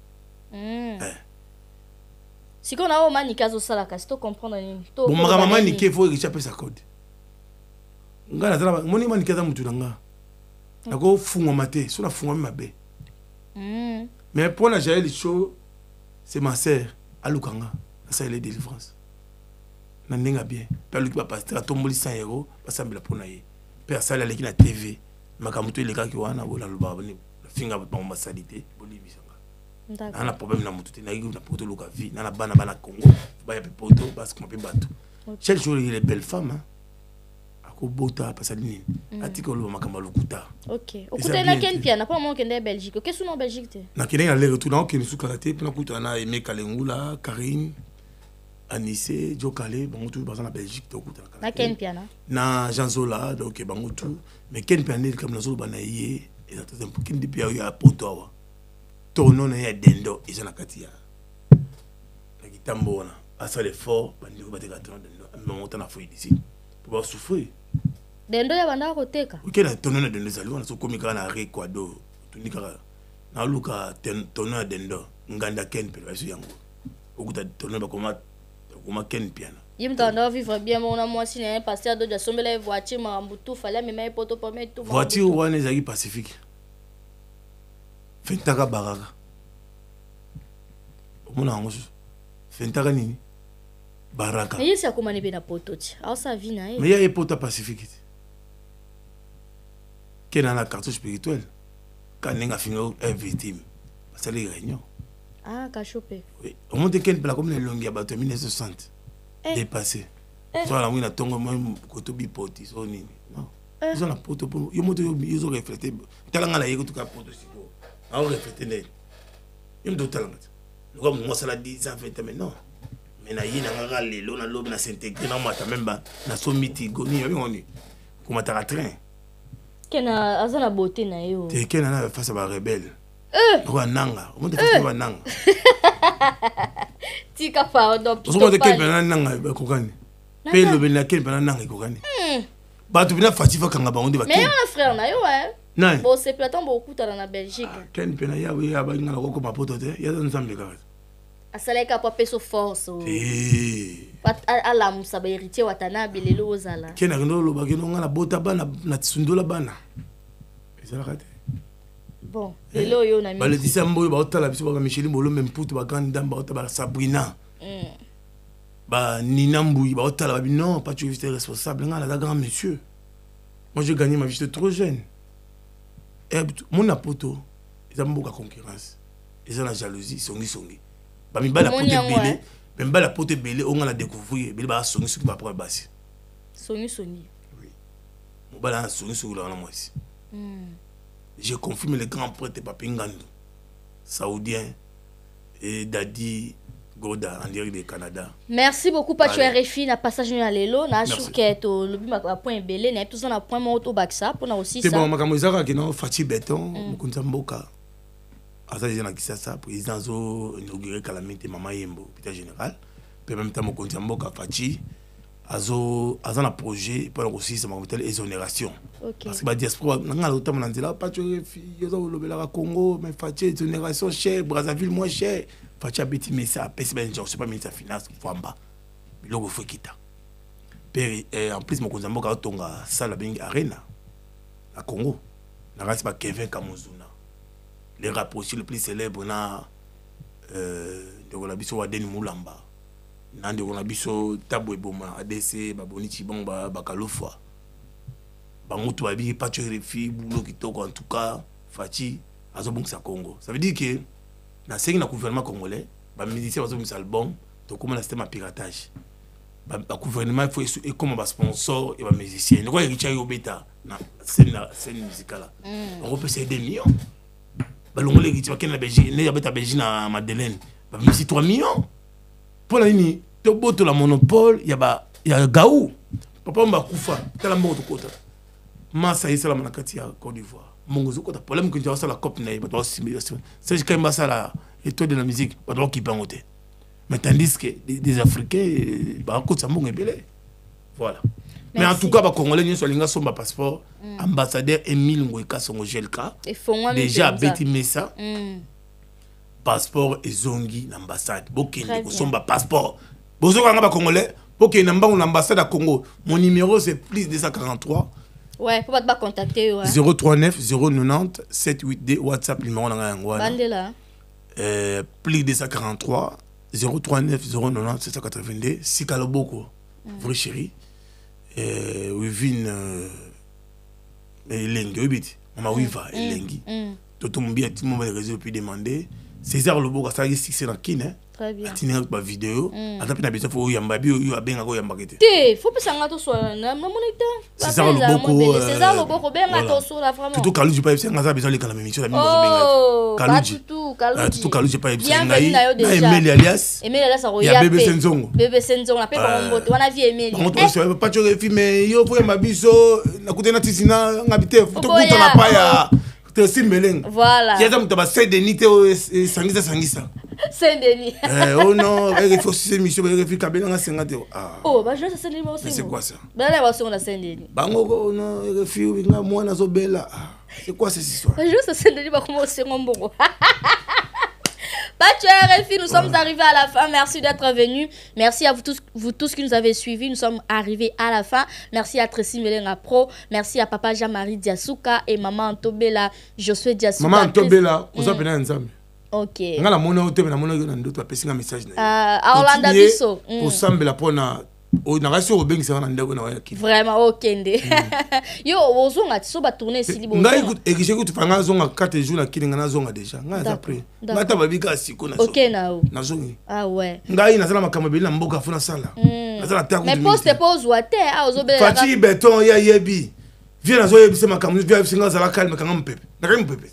Si qu'on a au manika zo sala ka, si to comprendre nini. Bon maman ni ke faut ekicha pe sa code. Ngana tala moni manika za mutu nanga. Nako fungwa mate, so na fungwa mabe. Mais pour la gérer les choses, c'est ma sœur, Alukanga, ça elle est délivrance. Nandenga bien. Père Luc va passer à tomboli 100 €, parce que pour naïe. Père ça elle est la TV, makamuto les gars qui wana bola luba boni, finga ba ambassadité, Bolivie sanga. On a problème na mutu na na poto luka vie, na bana Congo, ba ya poto parce que ma pe bato. Chaque jour il est belle femme hein. Bota pasadini atika oloba makamba lokuta. OK. Okuta na ken pia na pas mon kende Belgique. Qu'est-ce que en Belgique te? Na kende na le retour na okeni sukarate pena kuta na Aimé Kalengula, Karine, Anissé, Jokale, bango tout bazana Belgique to kuta na. Na ken pia na? Na Jean Zola donc bango tout mais ken pia ne comme na zo bana yé et ça c'est pour ken depuis ya poto. Tono na ya dendo ils na katia. Na kitambo na asa le fort bandi ko bateka tono dendo mais on t'a na fouille d'ici. Pour souffrir. Dendo ya banda koteka. OK na tono na dendo zali wana so komika na Ecuador. Tunika na luka tono na dendo nganda ken pe basu yango. Okuta tono ba koma ken piano. Yimta na vivre bien mon moi si na passer do ja sombela voiture marambutu fallait me mai poto pour mettre tout. Voiture wana ezaki Pacifique. Fentaka baraka. Omona ngo fentaka nini? Baraka. Mais c'est comment on poto ti. Alors ça vit na. Mais il y a poto Pacifique. Qui dans la carte spirituelle. Quand n'enga fingo est victime. C'est les réunions. Ah, ka chopé. Oui. Au monde ken pela comme les longues ya bato 1960. Dépassé. Soit la wina tongo moi koto bipoti so nini. Non. Ils ont la poto pour yo moto ils ont reflété. Talanga la yeko tout ka poto siko. A reflété net. Yo ndo talanga. Comme moi ça la dit ça fait mais non. Mais na yina ngaka lelo na lobe na s'intégrer na mata même ba na so miti goni yo ngoni. Kuma ta train. Kena azana beauté na yo. Te kena na face ba rebelle. Ko nanga. O mo te face ba nanga. Tika pardon. O mo te ken ba nanga ba kokani. Pe lobe na ken ba nanga kokani. Ba tu bina fatifa kanga ba onde ba. Mais on frère na yo hein. Non. Bon c'est platon beaucoup dans la Belgique. Ken pe na ya we ya ba ngala ko ma poto te. Ya nzambe ka. Asaleka pa peso force. Pat ala musaba héritier watana belelo ozala. Kena ndo lo ba keno ngala bota bana na tsundola bana. Ezala kate. Bon, lelo yo na mi. Ba le disambo ba otala biso ba Micheline Bolo même putu ba kanda ba otala ba Sabrina. Ba Nina Mbouy ba otala ba non, pas tu es responsable ngala da grand monsieur. Moi j'ai gagné ma vie, j'étais trop jeune. Et mon apoto, ils ont beaucoup de concurrence. Ils ont la jalousie, songi. Ba mi ba la pote belé, même ba la pote belé, on a découvrir, belé ba songi sur ba pour basi. Songi. Oui. Mon ba la songi sur là moi ici. Je confirme les grands prêtres Papingando, saoudien et Dadi Goda en direct du Canada. Merci beaucoup Pacho RFI na passage na lelo na chouketo lobi ma point belé na tout ça na point moto baksa pour na aussi ça. C'est bon makamozaka ki no Fati Beton mukunza mboka. Asa jena kisasa président zo inauguré calamité Mama Yembo hôpital général. Puis même temps mukunza mboka Fati azo un projet pour aussi ça m'appelle exonération. Parce que la diaspora nga autant on dit là Pacho RFI yo lobela ka Congo mais Fati exonération cher Brazzaville moins cher. Fatia Betty Messa, pèse ben genre, c'est pas ministre de finance, Famba. Logo faut quitter. En plus, mon cousin Moka Tonga, Sala Bing Arena, à Congo. La race pas Kevin Kamozuna. Les rappeurs aussi le plus célèbre, on a de Biso Waden Moulamba. On a Biso Tabou Boma, ADC, Baboni Chibamba, Bakalofwa. Bangoto Babi, Patio Refi, Boulot Kitoko, en tout cas, Fati, Azobong sa Congo. Ça veut dire que, dans le gouvernement congolais, les musiciens ont mis album, donc comment c'était ma piratage. Le gouvernement il faut et comme sponsor et les musiciens. Donc il y a eu bêta na scène musicale. On peut c'est des millions. Balongolé qui tient la Belgique, il y a bêta Belgique na Madeleine. Ba musique 3 millions. Pour la ligne, to boto la monopole, il y a Gaou. Papa mba kufa, tala mboto kota. Massa yesala manakati ya Côte d'Ivoire. Mongozo kota problème que tu as la cop na ba to simulation. C'est quand même ça la étoile de la musique, ba to ki bangote. Mais tandis que des Africains, bah, voilà. Mais en tout cas, les Congolais sont un passeport. Ambassadeur Emile Ngweka Songojelka. Déjà, Betty Messa. Passeport et Zongi, l'ambassade. Ils sont un passeport. Vous avez un Congolais, pour qu'il y ait une ambassade à Congo. Mon numéro, c'est plus 243. Ouais, faut pas contacter. 039 090 782 WhatsApp, numéro Bandela. Plus 243. 039 090 782 Sikaloboko vrai chéri Wivin Elengi Wibit Mama Wiva Elengi Toto Mbia Timo va réseau puis demander César Loboko ça existe c'est dans Kine très bien atini ba vidéo atapi na besoin faut yamba bi yo abenga ko yamba kete te faut pas sanga to so na monite César Loboko benga to so la vraiment tout Kaluji pas c'est ngasa besoin les kala émission la Kaluji tout Kaluji pas ngai na Emile alias ya bébé Senzongo na pe ko wana vie Emile on to pas tu filmer yo pour yamba biso na kutena tisina ngabite to kuta na paya te simbeleng voilà ya zamu taba Saint-Denis te sangisa Saint-Denis. Oh non, il faut aussi émission, il faut que Kabila 50. Oh, bah je sais Saint-Denis aussi. Mais c'est quoi ça? Ben là, on a Saint-Denis. Bango non, il faut que moi na zobela. C'est quoi cette histoire? Bah je sais Saint-Denis va commencer mon bongo. Patio RFI, nous sommes arrivés à la fin. Merci d'être venus. Merci à vous tous qui nous avez suivis. Nous sommes arrivés à la fin. Merci à Tracy Melenga Pro. Merci à Papa Jean-Marie Diasuka et Maman Antobela. Josué Diasuka. Maman Antobela, on s'appelle ensemble. Ok. Ngala mona hotel na mona na ndoto apesi nga message na. A Orlando biso. Ko sambela pona o na kasi o bengisa na ndeko na wa ki. Vraiment okende. Yo ozonga tiso ba tourner sili bo. Ngai ekishe ku tufanga zonga 4 jours na kilinga na zonga déjà. Ngai za après. Ngata babika siko na. OK na o. Na zongi. Ah ouais. Ngai na sala makambo beli na mboka funa sala. Na sala ta ku. Mais pose water a ozobela. Fati beton ya yebi. Viens na zo yebi se makambo via singa sala calme kanga mpepe. Na kai mpepe.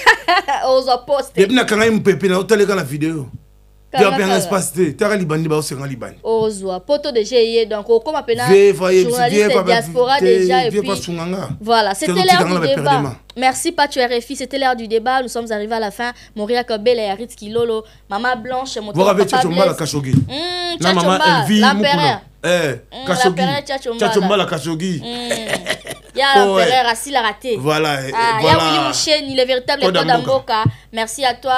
Ozo poste. Depuis na kanga mpepe na otaleka na vidéo. Bien bien espace de tara libandi ba osenga libandi. Ozo poto déjà yé donc comme appena journaliste diaspora déjà et puis voilà, c'était l'heure du débat. Merci Patio RFI, c'était l'heure du débat, nous sommes arrivés à la fin. Moria Kobel et Aritz Kilolo, Maman Blanche, mon papa Tchachomba la Kashogi. Na maman Elvi Mukuna. Kashogi. Tchachomba la Kashogi. Il y a l'empereur assis la raté. Voilà. Il y a Willy Mouchen, le véritable étoile d'Amboka. Merci à toi.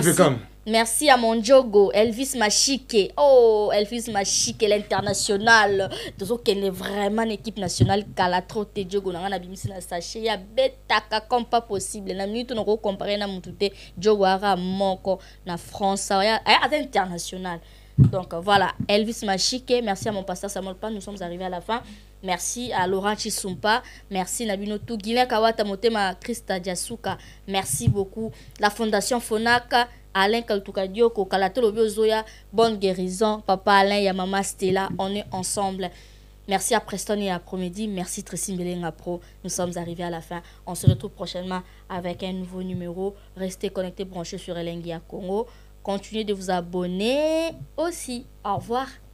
Merci à mon Djogo, Elvis Machike. Oh, Elvis Machike, l'international. Tout qu'elle est vraiment une équipe nationale. Kalatro te Djogo, n'a bimisi na sachet. Ya betaka comme pas possible. Na minute on comparer na mutute Djogo ara moko na France. Ya international. Donc voilà, Elvis Machike. Merci à mon pasteur Samuel Pan. Nous sommes arrivés à la fin. Merci à Laurent Chisumpa. Merci Nabino Tou. Guilin Kawata Motema Christa Diasuka. Merci beaucoup. La Fondation Fonaka. Alain Kaltukadioko, Kalatolo Biozoya, bonne guérison. Papa Alain, Yamama Stella, on est ensemble. Merci à Preston et à Promedi. Merci Tracy Melenga Pro. Nous sommes arrivés à la fin. On se retrouve prochainement avec un nouveau numéro. Restez connectés, branchés sur Elengia Congo. Continuez de vous abonner aussi. Au revoir.